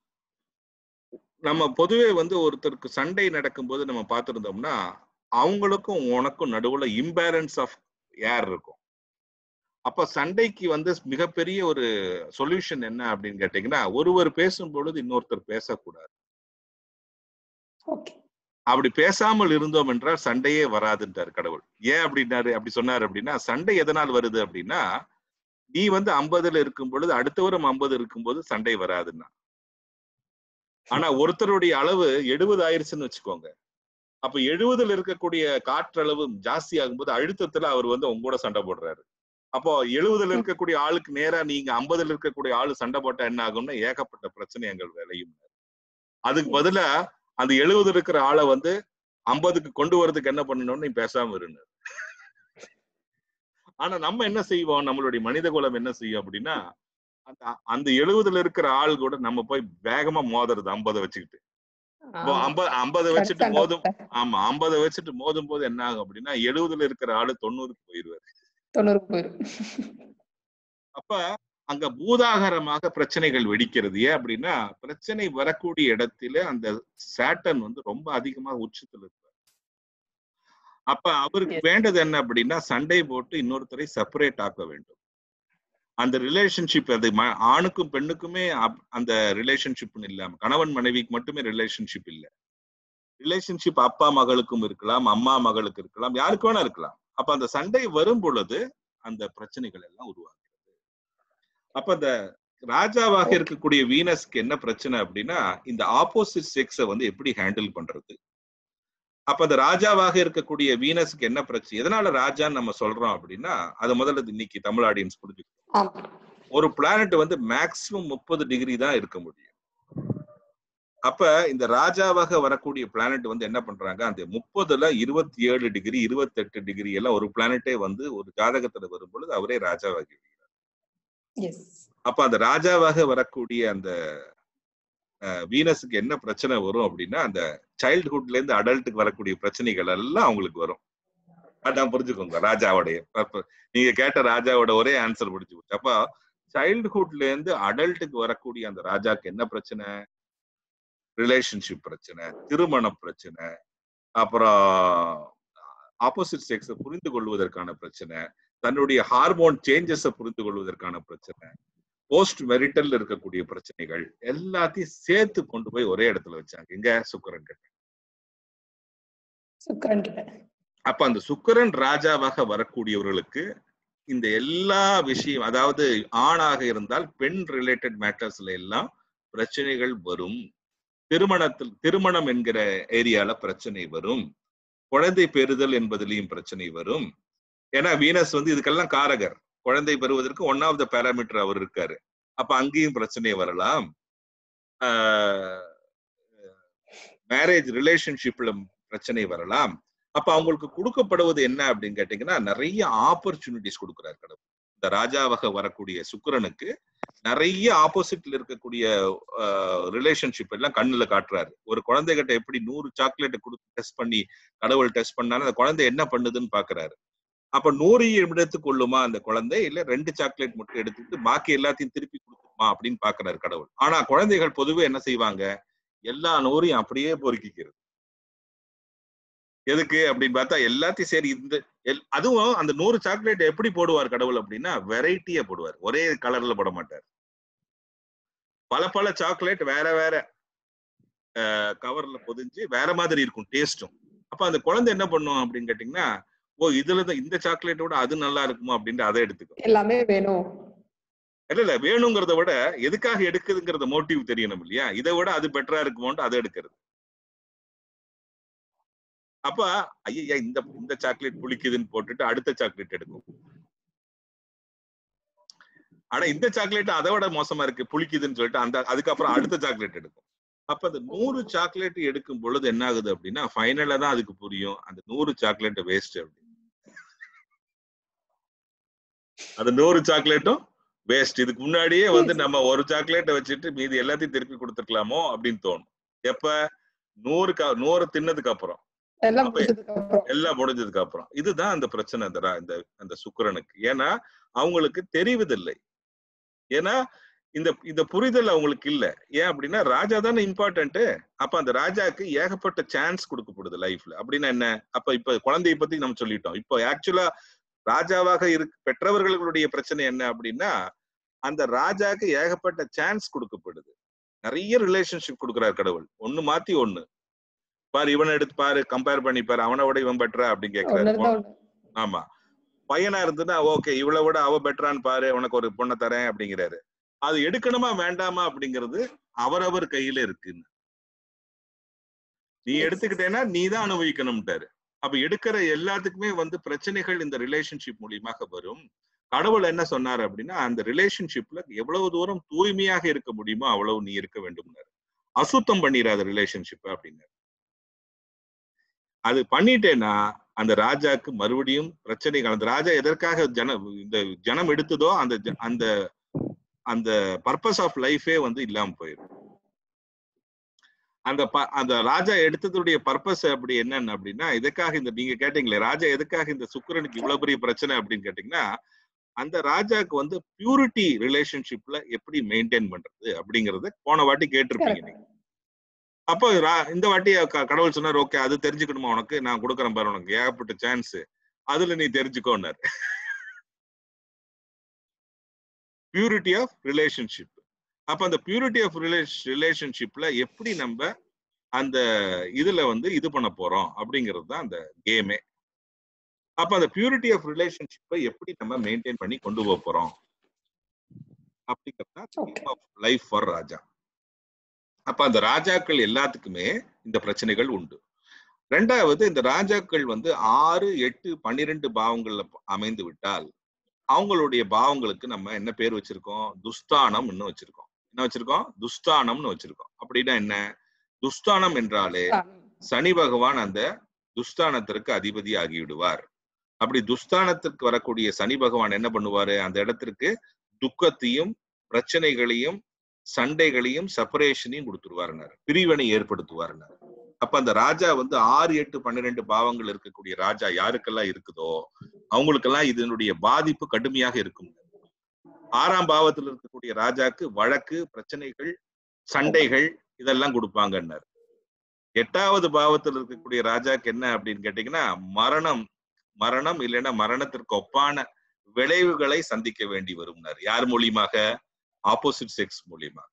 S1: நம்ம பொதுவே வந்து ஒருத்தருக்கு சண்டை நடக்கும்போது நம்ம பார்த்திருந்தோம்னா அவங்களுக்கும் உனக்கும் நடுவுல இம்பேலன்ஸ் ஆஃப் ஏர் இருக்கும். அப்ப சண்டைக்கு வந்து மிகப்பெரிய ஒரு சொல்யூஷன் என்ன அப்படின்னு கேட்டீங்கன்னா ஒருவர் பேசும் பொழுது இன்னொருத்தர் பேசக்கூடாது. அப்படி பேசாமல் இருந்தோம் என்றால் சண்டையே வராதுன்றார் கடவுள். ஏன் அப்படின்னாரு அப்படி சொன்னாரு அப்படின்னா சண்டை எதனால் வருது அப்படின்னா நீ வந்து ஐம்பதுல இருக்கும் பொழுது அடுத்தவரும் ஐம்பது இருக்கும்போது சண்டை வராதுன்னா. ஆனா ஒருத்தருடைய அளவு எழுபது ஆயிருச்சுன்னு வச்சுக்கோங்க. அப்ப எழுபதுல இருக்கக்கூடிய காற்றளவு ஜாஸ்தி ஆகும்போது அழுத்தத்துல அவர் வந்து உங்க கூட சண்டை போடுறாரு. அப்போ எழுபதுல இருக்கக்கூடிய ஆளுக்கு நேரா நீங்க ஐம்பதுல இருக்கக்கூடிய ஆளு சண்டை போட்டா என்ன ஆகும்னா ஏகப்பட்ட பிரச்சனை எங்கள் விளையும். அதுக்கு பதிலா அந்த எழுபது இருக்கிற ஆளை வந்து ஐம்பதுக்கு கொண்டு வரதுக்கு என்ன பண்ணணும்னு நீ பேசாம இருங்க. ஆனா நம்ம என்ன செய்வோம், நம்மளுடைய மனித குலம் என்ன செய்யும் அப்படின்னா அந்த அந்த எழுபதுல இருக்கிற ஆள் கூட நம்ம போய் வேகமா மோதுறது ஐம்பதை வச்சுக்கிட்டு. ஐம்பது ஐம்பதை வச்சுட்டு மோதும். ஆமா ஐம்பதை வச்சுட்டு மோதும் போது என்ன ஆகும் அப்படின்னா எழுபதுல இருக்கிற ஆளு தொண்ணூறுக்கு போயிருவாரு.
S2: தொண்ணூறுக்கு போயிரும்.
S1: அப்ப அங்க பூதாகரமாக பிரச்சனைகள் வெடிக்கிறது. ஏன் அப்படின்னா பிரச்சனை வரக்கூடிய இடத்துல அந்த சாட்டன் வந்து ரொம்ப அதிகமாக உச்சத்துல இருப்பார். அப்ப அவருக்கு வேண்டது என்ன அப்படின்னா சண்டை போட்டு இன்னொருத்தரை செப்பரேட் ஆக்க வேண்டும். அந்த ரிலேஷன்ஷிப் அது ஆணுக்கும் பெண்ணுக்குமே அந்த ரிலேஷன்ஷிப்னு இல்லாம கணவன் மனைவிக்கு மட்டுமே ரிலேஷன்ஷிப் இல்ல. ரிலேஷன்ஷிப் அப்பா மகளுக்கும் இருக்கலாம், அம்மா மகளுக்கு இருக்கலாம், யாருக்கு வேணா இருக்கலாம். அப்ப அந்த சண்டை வரும் பொழுது அந்த பிரச்சனைகள் எல்லாம் உருவாகிறது. அப்ப அந்த ராஜாவாக இருக்கக்கூடிய வீனஸ்க்கு என்ன பிரச்சனை அப்படின்னா இந்த ஆப்போசிட் செக்ஸை வந்து எப்படி ஹேண்டில் பண்றது. அப்ப அந்த ராஜாவாக இருக்கக்கூடிய வீனஸ்க்கு என்ன பிரச்சனை, எதனால ராஜான்னு நம்ம சொல்றோம் அப்படின்னா அதை முதல்ல இன்னைக்கு தமிழ் ஆடியன்ஸ் புரிஞ்சுக்கணும். ஒரு பிளானட் வந்து மேக்சிமம் முப்பது டிகிரி தான் இருக்க முடியும். அப்ப இந்த ராஜாவாக வரக்கூடிய பிளானட் வந்து என்ன பண்றாங்க அந்த முப்பதுல இருபத்தி ஏழு டிகிரி இருபத்தி எட்டு டிகிரி எல்லாம் ஒரு பிளானட்டே வந்து ஒரு ஜாதகத்துல வரும் பொழுது அவரே ராஜாவாகி விடுகிறார். அப்ப அந்த ராஜாவாக வரக்கூடிய அந்த வீனஸுக்கு என்ன பிரச்சனை வரும் அப்படின்னா அந்த சைல்ட்ஹுட்ல இருந்து அடல்ட்டுக்கு வரக்கூடிய பிரச்சனைகள் எல்லாம் அவங்களுக்கு வரும். அதான் புரிஞ்சுக்கோங்க ராஜாவோடைய நீங்க கேட்ட ராஜாவோட ஒரே ஆன்சர் புரிஞ்சு போச்சு. அப்ப சைல்ட்ஹுட்ல இருந்து அடல்ட்டுக்கு வரக்கூடிய அந்த ராஜாக்கு என்ன பிரச்சனை, ரிலேஷன்ஷிப் பிரச்சனை, திருமண பிரச்சனை, அப்புறம் ஆப்போசிட் செக்ஸை புரிந்து கொள்வதற்கான பிரச்சனை, தன்னுடைய ஹார்மோன் சேஞ்சஸை புரிந்து கொள்வதற்கான பிரச்சனை, போஸ்ட் மெரிட்டல் இருக்கக்கூடிய பிரச்சனைகள் எல்லாத்தையும் சேர்த்து கொண்டு போய் ஒரே இடத்துல வச்சாங்க. எங்க சுக்கிரன் கிட்ட.
S2: சுக்கிரன் கிட்ட.
S1: அப்ப அந்த சுக்கிரன் ராஜாவாக வரக்கூடியவர்களுக்கு இந்த எல்லா விஷயம், அதாவது ஆணாக இருந்தால் பெண் ரிலேட்டட் மேட்டர்ஸ்ல எல்லாம் பிரச்சனைகள் வரும். திருமணத்தில் திருமணம் என்கிற ஏரியால பிரச்சனை வரும். குழந்தை பெறுதல் என்பதிலையும் பிரச்சனை வரும். ஏன்னா வீனஸ் வந்து இதுக்கெல்லாம் காரகர். குழந்தை பெறுவதற்கு ஒன் ஆஃப் த பேராமீட்டர் அவர் இருக்காரு. அப்ப அங்கேயும் பிரச்சனை வரலாம். மேரேஜ் ரிலேஷன்ஷிப்ல பிரச்சனை வரலாம். அப்ப அவங்களுக்கு கொடுக்கப்படுவது என்ன அப்படின்னு கேட்டீங்கன்னா நிறைய ஆப்பர்ச்சுனிட்டிஸ் கொடுக்குறாரு கடவுள். இந்த ராஜாவாக வரக்கூடிய சுக்கிரனுக்கு நிறைய ஆப்போசிட்ல இருக்கக்கூடிய ரிலேஷன்ஷிப் எல்லாம் கண்ணுல காட்டுறாரு. ஒரு குழந்தைகிட்ட எப்படி நூறு சாக்லேட்டை கொடுத்து டெஸ்ட் பண்ணி கடவுள் டெஸ்ட் பண்ணாலும் அந்த குழந்தை என்ன பண்ணுதுன்னு பாக்குறாரு. அப்ப நூறு எடுத்துக் கொள்ளுமா அந்த குழந்தை, இல்ல ரெண்டு சாக்லேட் மட்டும் எடுத்துக்கிட்டு பாக்கி எல்லாத்தையும் திருப்பி கொடுத்துமா அப்படின்னு பாக்குறாரு கடவுள். ஆனா குழந்தைகள் பொதுவே என்ன செய்வாங்க, எல்லா நூறையும் அப்படியே பொறுக்கிக்கிறது. எதுக்கு அப்படின்னு பார்த்தா எல்லாத்தையும் சரி இந்த அதுவும் அந்த நூறு சாக்லேட் எப்படி போடுவார் கடவுள் அப்படின்னா வெரைட்டியா போடுவார். ஒரே கலர்ல போட மாட்டார். பல பல சாக்லேட் வேற வேற கவர்ல பொதிஞ்சு வேற மாதிரி இருக்கும் டேஸ்டும். அப்ப அந்த குழந்தை என்ன பண்ணும் அப்படின்னு கேட்டீங்கன்னா, ஓ இதுலதான் இந்த சாக்லேட்டோட அது நல்லா இருக்குமா அப்படின்ட்டு அதை எடுத்துக்கும்.
S2: எல்லாமே வேணும்.
S1: இல்ல இல்ல வேணுங்கிறத விட எதுக்காக எடுக்குதுங்கிறத மோட்டிவ் தெரியணும் இல்லையா? இதை விட அது பெட்டரா இருக்குமோன்ட்டு அதை எடுக்கிறது. அப்ப ஐயா இந்த இந்த சாக்லேட் புளிக்குதுன்னு போட்டுட்டு அடுத்த சாக்லேட் எடுக்கும். ஆனா இந்த சாக்லேட் அதை விட மோசமா இருக்கு புளிக்குதுன்னு சொல்லிட்டு அந்த அதுக்கப்புறம் அடுத்த சாக்லேட் எடுக்கும். அப்ப அந்த நூறு சாக்லேட் எடுக்கும் பொழுது என்ன ஆகுது அப்படின்னா ஃபைனலா தான் அதுக்கு புரியும் அந்த நூறு சாக்லேட் வேஸ்ட் அப்படின்னு. அந்த நூறு சாக்லேட்டும் வேஸ்ட். இதுக்கு முன்னாடியே வந்து நம்ம ஒரு சாக்லேட்டை வச்சுட்டு மீதி எல்லாத்தையும் திருப்பி கொடுத்துருக்கலாமோ அப்படின்னு தோணும். எப்ப நூறு நூறு தின்னதுக்கு அப்புறம் எல்லாம் முடிஞ்சதுக்கு அப்புறம். இதுதான் அந்த பிரச்சனை இந்த அந்த சுக்கிரனுக்கு. ஏன்னா அவங்களுக்கு தெரிவதில்லை. ஏன்னா இந்த இந்த புரிதல் அவங்களுக்கு இல்ல. ஏன் அப்படின்னா ராஜா தானே இம்பார்ட்டன்ட். அப்ப அந்த ராஜாக்கு ஏகப்பட்ட சான்ஸ் கொடுக்கப்படுது லைஃப்ல. அப்படின்னா என்ன? அப்ப இப்ப குழந்தைய பத்தி நம்ம சொல்லிட்டோம். இப்போ ஆக்சுவலா ராஜாவாக இருக்கு பெற்றவர்களுடைய பிரச்சனை என்ன அப்படின்னா அந்த ராஜாக்கு ஏகப்பட்ட சான்ஸ் கொடுக்கப்படுது. நிறைய ரிலேஷன்ஷிப் கொடுக்குறாரு கடவுள். ஒண்ணு மாத்தி ஒண்ணு பாரு, இவனை எடுத்து பாரு, கம்பேர் பண்ணி பாரு, அவனை விட இவன் பெட்டரா அப்படின்னு கேட்கிறாரு. ஆமா, பையனா இருந்துன்னா ஓகே இவளை விட அவ பெட்டரான்னு பாரு, உனக்கு ஒரு பொண்ணை தரேன் அப்படிங்கிறாரு. அது எடுக்கணுமா வேண்டாமா அப்படிங்கிறது அவரவர் கையில இருக்குன்னு. நீ எடுத்துக்கிட்டேன்னா நீ தான் அனுபவிக்கணும்ட்டாரு. அப்ப எடுக்கிற எல்லாத்துக்குமே வந்து பிரச்சனைகள் இந்த ரிலேஷன்ஷிப் மூலியமாக வரும். கடவுள் என்ன சொன்னாரு அப்படின்னா அந்த ரிலேஷன்ஷிப்ல எவ்வளவு தூரம் தூய்மையாக இருக்க முடியுமோ அவ்வளவு நீ இருக்க வேண்டும்னாரு. அசுத்தம் பண்ணிடாத ரிலேஷன்ஷிப் அப்படின்னாரு. அது பண்ணிட்டேன்னா அந்த ராஜாக்கு மறுபடியும் பிரச்சனைகள். அந்த ராஜா எதற்காக ஜன இந்த ஜனம் எடுத்ததோ அந்த அந்த அந்த பர்பஸ் ஆஃப் லைஃபே வந்து இல்லாம போயிடும். அந்த அந்த ராஜா எடுத்ததுடைய பர்பஸ் அப்படி என்னன்னு அப்படின்னா இதுக்காக இந்த நீங்க கேட்டீங்களே ராஜா எதுக்காக இந்த சுக்கிரனுக்கு இவ்வளவு பெரிய பிரச்சனை அப்படின்னு கேட்டீங்கன்னா அந்த ராஜாக்கு வந்து பியூரிட்டி ரிலேஷன்ஷிப்ல எப்படி மெயின்டைன் பண்றது அப்படிங்கறத போன வாட்டி கேட்டிருப்பீங்க நீங்க. அப்போ இந்த வாட்டி கடவுள் சொன்னார் ஓகே அது தெரிஞ்சுக்கணுமா உனக்கு, நான் கொடுக்குறேன் பாரு உனக்கு ஏகப்பட்ட சான்ஸ், அதுல நீ தெரிஞ்சுக்கோன்னாரு. Purity of relationship. அப்ப அந்த பியூரிட்டி ஆஃப் ரிலேஷன்ஷிப்ல எப்படி நம்ம அந்த இதுல வந்து இது பண்ண போறோம் அப்படிங்கிறது தான் அந்த கேமே. அப்ப அந்த பியூரிட்டி ஆஃப் ரிலேஷன்ஷிப்பை எப்படி நம்ம மெயின்டைன் பண்ணி கொண்டு போக போறோம் அப்படிங்கிறது தான் லைஃப் ஃபார் ராஜா. அப்ப அந்த ராஜாக்கள் எல்லாத்துக்குமே இந்த பிரச்சனைகள் உண்டு. ரெண்டாவது இந்த ராஜாக்கள் வந்து ஆறு எட்டு பன்னிரெண்டு பாவங்கள்ல அமைந்து விட்டால் அவங்களுடைய பாவங்களுக்கு நம்ம என்ன பேர் வச்சிருக்கோம்? துஸ்தானம் இன்னும் வச்சிருக்கோம். என்ன வச்சிருக்கோம்? துஸ்தானம்னு வச்சிருக்கோம். அப்படின்னா என்ன? துஸ்தானம் என்றாலே சனி பகவான் அந்த துஸ்தானத்திற்கு அதிபதி ஆகிவிடுவார். அப்படி துஸ்தானத்திற்கு வரக்கூடிய சனி பகவான் என்ன பண்ணுவாரு? அந்த இடத்திற்கு துக்கத்தையும் பிரச்சனைகளையும் சண்டைகளையும் செப்பரேஷனையும் கொடுத்துருவாருனாரு, பிரிவினை ஏற்படுத்துவாருனாரு. அப்ப அந்த ராஜா வந்து ஆறு எட்டு பன்னிரெண்டு பாவங்கள் இருக்கக்கூடிய ராஜா யாருக்கெல்லாம் இருக்குதோ அவங்களுக்கெல்லாம் இதனுடைய பாதிப்பு கடுமையாக இருக்கும். ஆறாம் பாவத்தில் இருக்கக்கூடிய ராஜாக்கு வழக்கு பிரச்சனைகள் சண்டைகள் இதெல்லாம் கொடுப்பாங்கன்னாரு. எட்டாவது பாவத்தில் இருக்கக்கூடிய ராஜாக்கு என்ன அப்படின்னு கேட்டீங்கன்னா மரணம் மரணம் இல்லைன்னா மரணத்திற்கு ஒப்பான விளைவுகளை சந்திக்க வேண்டி வரும்னாரு. யார் மூலியமாக? ஆப்போசிட் செக்ஸ் மூலியமாக,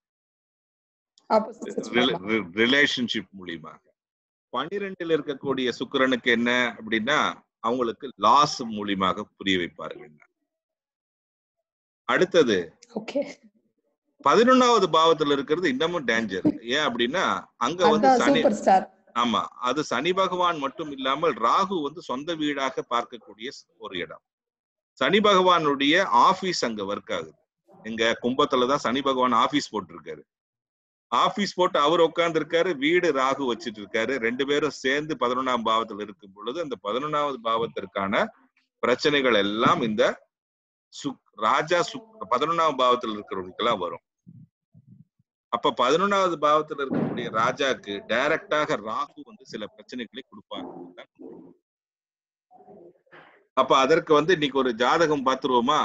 S1: ரிலேஷன்ஷிப் மூலியமாக. பன்னிரெண்டில் இருக்கக்கூடிய சுக்கிரனுக்கு என்ன அப்படின்னா அவங்களுக்கு லாஸ் மூலியமாக புரிய வைப்பார்கள். அடுத்தது பதினொன்னாவது பாவத்துல இருக்கிறது இன்னமும் டேஞ்சர். ஏன் அப்படின்னா அங்க வந்து சனி, ஆமா அது சனி பகவான் மட்டும் இல்லாமல் ராகு வந்து சொந்த வீடாக பார்க்கக்கூடிய ஒரு இடம். சனி பகவானுடைய ஆபீஸ் அங்க ஒர்க் ஆகுது. எங்க கும்பத்துலதான் சனி பகவான் ஆபீஸ் போட்டிருக்காரு. ஆபீஸ் போட்டு அவர் உட்கார்ந்து இருக்காரு, வீடு ராகு வச்சிட்டு இருக்காரு. ரெண்டு பேரும் சேர்ந்து பதினொன்னாம் பாவத்தில் இருக்கும் பொழுது அந்த பதினொன்னாவது பாவத்திற்கான பிரச்சனைகள் எல்லாம் இந்த சுக் ராஜா சுக் பதினொன்னாம் பாவத்தில் இருக்கிறவங்களுக்கு எல்லாம் வரும். அப்ப பதினொன்னாவது பாவத்தில் இருக்கக்கூடிய ராஜாக்கு டைரக்டாக ராகு வந்து சில பிரச்சனைகளை கொடுப்பாங்க. அப்ப அதற்கு வந்து இன்னைக்கு ஒரு ஜாதகம் பார்த்துருவோமா?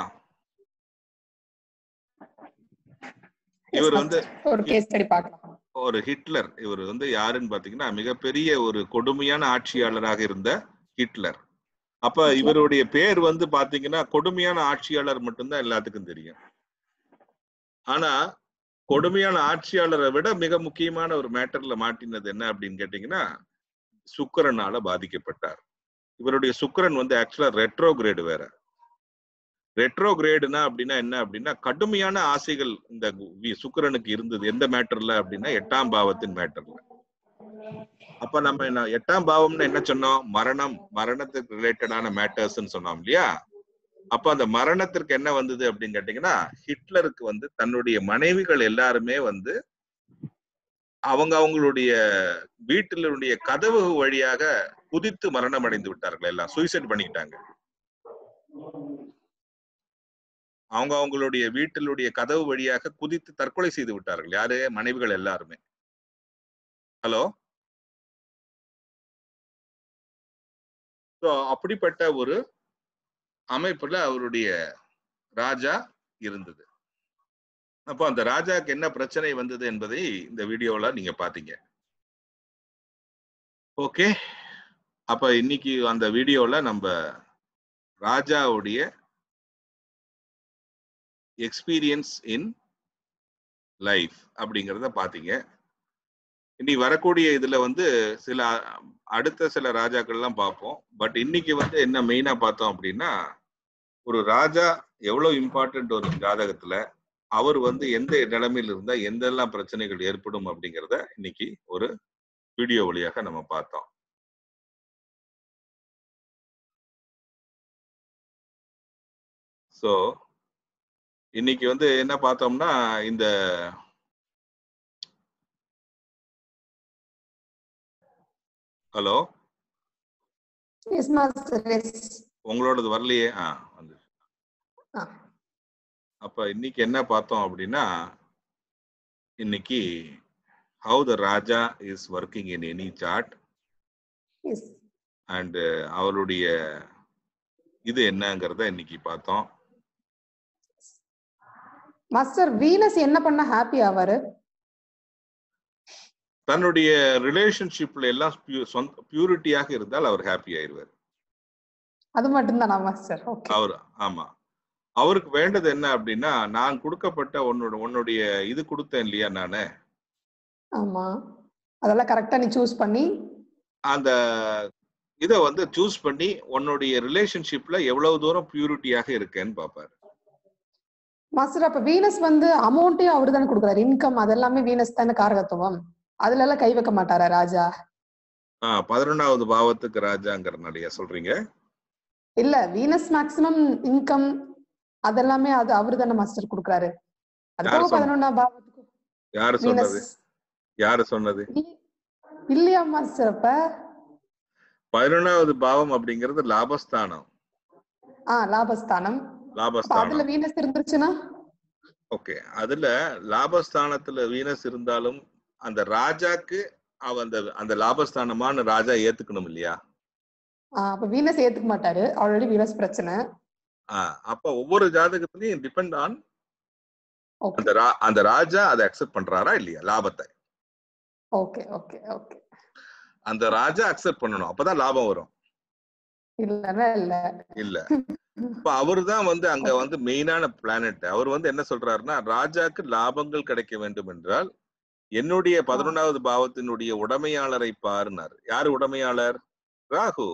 S1: இவர் வந்து ஒரு ஹிட்லர். இவர் வந்து யாருன்னு பாத்தீங்கன்னா மிகப்பெரிய ஒரு கொடுமையான ஆட்சியாளராக இருந்த ஹிட்லர். அப்ப இவருடைய பேர் வந்து பாத்தீங்கன்னா கொடுமையான ஆட்சியாளர் மட்டும்தான் எல்லாத்துக்கும் தெரியும். ஆனா கொடுமையான ஆட்சியாளரை விட மிக முக்கியமான ஒரு மேட்டர்ல மாட்டினது என்ன அப்படின்னு கேட்டீங்கன்னா, சுக்கிரனால பாதிக்கப்பட்டார். இவருடைய சுக்கிரன் வந்து ஆக்சுவலா ரெட்ரோகிரேடு வேற. ரெட்ரோகிரேடுனா அப்படின்னா என்ன அப்படின்னா, கடுமையான ஆசைகள் இந்த சுக்கிரனுக்கு இருந்தது. எந்த மேட்டர்ல அப்படின்னா, எட்டாம் பாவத்தின் மேட்டர்ல. அப்ப நம்ம என்ன எட்டாம் பாவம்னு என்ன சொன்னோம்? மரணம், மரணத்துக்கு ரிலேட்டடான மேட்டர்ஸ் சொன்னோம் இல்லையா? அப்ப அந்த மரணத்திற்கு என்ன வந்தது அப்படின்னு கேட்டீங்கன்னா, ஹிட்லருக்கு வந்து தன்னுடைய மனைவிகள் எல்லாருமே வந்து அவங்க அவங்களுடைய வீட்டிலுடைய கதவு வழியாக குதித்து மரணம் அடைந்து விட்டார்கள். எல்லாம் சூசைட் பண்ணிக்கிட்டாங்க. அவங்க அவங்களுடைய வீட்டிலுடைய கதவு வழியாக குதித்து தற்கொலை செய்து விட்டார்கள். யாரு? மனைவிகள் எல்லாருமே. ஹலோ. அப்படிப்பட்ட ஒரு அமைப்புல அவருடைய ராஜா இருந்தது. அப்போ அந்த ராஜாக்கு என்ன பிரச்சனை வந்தது என்பதை இந்த வீடியோல நீங்க பாத்தீங்க. ஓகே. அப்ப இன்னைக்கு அந்த வீடியோல நம்ம ராஜாவுடைய எக்ஸ்பீரியன்ஸ் இன் லைஃப் அப்படிங்கிறத பாத்தீங்க. இனி வரக்கூடிய இதுல வந்து சில அடுத்த சில ராஜாக்கள் எல்லாம் பார்ப்போம். பட் இன்னைக்கு வந்து என்ன மெயினா பார்த்தோம் அப்படின்னா, ஒரு ராஜா எவ்வளவு இம்பார்ட்டன்ட் ஒரு ஜாதகத்துல, அவர் வந்து எந்த நிலைமையில இருந்தா எந்தெல்லாம் பிரச்சனைகள் ஏற்படும் அப்படிங்கிறத இன்னைக்கு ஒரு வீடியோ வழியாக நம்ம பார்த்தோம். சோ இன்னைக்கு வந்து என்ன பார்த்தோம்னா, இந்த ஹலோ.
S2: Yes master. எஸ்.
S1: உங்களோடது வரலையே. ஆ வந்து அப்ப இன்னைக்கு என்ன பார்த்தோம் அப்படின்னா, இன்னைக்கு how the Raja is working in any chart.
S2: Yes.
S1: And அவருடைய இது என்னங்கறத இன்னைக்கு பார்த்தோம்.
S2: மாஸ்டர், வீனஸ் என்ன பண்ண ஹாப்பி ஆவாரு?
S1: தன்னுடைய ரிலேஷன்ஷிப்ல எல்லாம் பியூரிட்டியாக இருந்தால் அவர் ஹாப்பி ஆயிருவார்.
S2: அது மட்டும் தானா மாஸ்டர்? ஓகே.
S1: அவர் ஆமா. அவருக்கு வேண்டது என்ன அப்படின்னா, நான் கொடுக்கப்பட்ட உன்னோட உன்னுடைய இது கொடுத்தேன் இல்லையா நானு.
S2: ஆமா. அதெல்லாம் கரெக்டா நீ சூஸ் பண்ணி
S1: அந்த இத வந்து சூஸ் பண்ணி உன்னுடைய ரிலேஷன்ஷிப்ல எவ்வளவு தூரம் பியூரிட்டியாக இருக்கேன்னு பாப்பாரு.
S2: மாஸ்டர், அப்ப வீனஸ் வந்து அமௌண்ட்டையும் அவரு தானே கொடுக்குறாரு. இன்கம் அதெல்லாமே வீனஸ் தானே காரகத்துவம். அதுல எல்லாம் கை வைக்க மாட்டாரா ராஜா?
S1: ஆஹ் பதினொன்னாவது பாவத்துக்கு ராஜாங்கிறனாலயா சொல்றீங்க?
S2: இல்ல, வீனஸ் மேக்ஸிமம் இன்கம் அதெல்லாமே அது அவரு தானே மாஸ்டர் கொடுக்குறாரு. அதுக்காக பதினொன்னாம் பாவத்துக்கு
S1: யாரு சொன்னது? யாரு சொன்னது?
S2: இல்லையா மாஸ்டர்? அப்ப
S1: பதினொன்னாவது பாவம் அப்படிங்கிறது லாபஸ்தானம்.
S2: ஆஹ் லாபஸ்தானம்.
S1: லாபஸ்தானம்.
S2: அதுல வீனஸ் இருந்துச்சுன்னா
S1: ஓகே. அதுல லாபஸ்தானத்துல வீனஸ் இருந்தாலும் அந்த ராஜாக்கு அவ அந்த அந்த லாபஸ்தானமான ராஜா ஏத்துக்கணும் இல்லையா?
S2: அப்ப வீனஸ் ஏத்துக்க மாட்டாரு. ஆல்ரெடி வீனஸ் பிரச்சனை.
S1: அப்ப ஒவ்வொரு ஜாதகத்திலையும் டிபெண்ட் ஆன் அந்த அந்த ராஜா அதை அக்செப்ட் பண்றாரா இல்லையா லாபத்தை.
S2: Okay okay okay.
S1: அந்த ராஜா அக்செப்ட் பண்ணணும், அப்பதான் லாபம் வரும்.
S2: இல்ல இல்ல
S1: இல்ல. இப்ப அவரு தான் வந்து அங்க வந்து மெயினான பிளானட். அவர் வந்து என்ன சொல்றாருன்னா, ராஜாக்கு லாபங்கள் கிடைக்க வேண்டும் என்றால் என்னுடைய பதினொன்னாவது பாவத்தினுடைய உடைமையாளரை பாருனார். யாரு உடைமையாளர்? ராகு.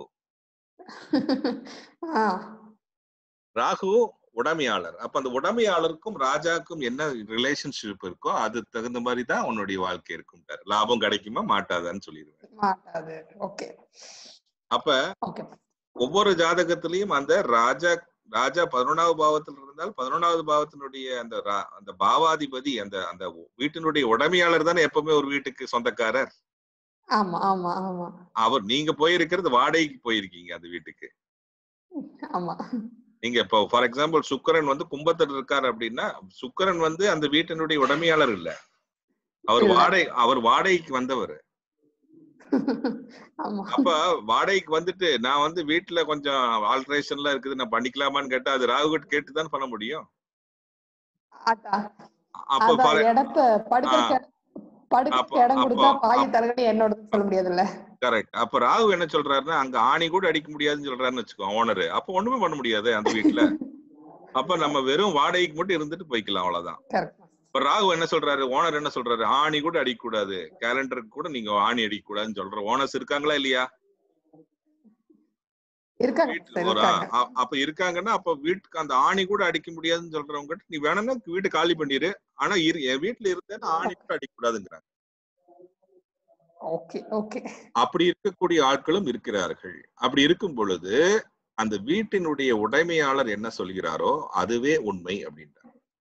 S1: ராகு உடைமையாளர். அப்ப அந்த உடைமையாளருக்கும் ராஜாக்கும் என்ன ரிலேஷன்ஷிப் இருக்கோ அது தகுந்த மாதிரி தான் உன்னுடைய வாழ்க்கை இருக்கும். லாபம் கிடைக்குமா மாட்டாதான்னு சொல்லிடுவேன். அப்ப ஒவ்வொரு ஜாதகத்திலையும் அந்த ராஜா ராஜா பதினொன்னாவது பாவத்தில் இருந்தால் பதினொன்னாவது பாவத்தினுடைய அந்த அந்த பாவாதிபதி அந்த அந்த வீட்டினுடைய உடைமையாளர் தானே எப்பவுமே ஒரு வீட்டுக்கு சொந்தக்காரர்.
S2: ஆமா ஆமா ஆமா.
S1: அவர் நீங்க போயிருக்கிறது வாடகைக்கு போயிருக்கீங்க அந்த வீட்டுக்கு.
S2: ஆமா.
S1: நீங்க இப்போ ஃபார் எக்ஸாம்பிள் சுக்கிரன் வந்து கும்பத்தில் இருக்காரு அப்படின்னா சுக்கிரன் வந்து அந்த வீட்டினுடைய உடைமையாளர் இல்ல, அவர் வாடகை அவர் வாடகைக்கு வந்தவர். அப்ப வாடகைக்கு வந்துட்டு நான் வந்து வீட்டுல கொஞ்சம் ஆல்ட்ரேஷன்லாம் இருக்குது நான் பண்ணிக்கலாமான்னு கேட்டா அது ராகு கேட்டுதான் பண்ண முடியும். கரெக்ட். அப்ப ராகு என்ன சொல்றாருன்னா அங்க ஆணி கூட அடிக்க முடியாதுன்னு சொல்றாருன்னு வச்சுக்கோ ஓனரு. அப்ப ஒண்ணுமே பண்ண முடியாது அந்த வீட்டுல. அப்ப நம்ம வெறும் வாடகைக்கு மட்டும் இருந்துட்டு போய்க்கலாம், அவ்வளவுதான். இப்ப ராகு என்ன சொல்றாரு, ஓனர் என்ன சொல்றாரு, ஆணி கூட அடிக்க கூடாது, கேலண்டருக்கு கூட நீங்க ஆணி அடிக்க கூடாதுன்னு சொல்ற ஓனர்ஸ் இருக்காங்களா இல்லையா? ஒரு அப்ப இருக்காங்கன்னா அப்ப வீட்டுக்கு அந்த ஆணி கூட அடிக்க முடியாதுன்னு சொல்றவங்க நீ வேணும்னா வீட்டு காலி பண்ணிரு, ஆனா என் வீட்டுல இருந்தேன்னா ஆணி கூட அடிக்க கூடாதுங்கிறாங்க. அப்படி இருக்கக்கூடிய ஆட்களும் இருக்கிறார்கள். அப்படி இருக்கும் பொழுது அந்த வீட்டினுடைய உடைமையாளர் என்ன சொல்கிறாரோ அதுவே உண்மை அப்படின்றார்.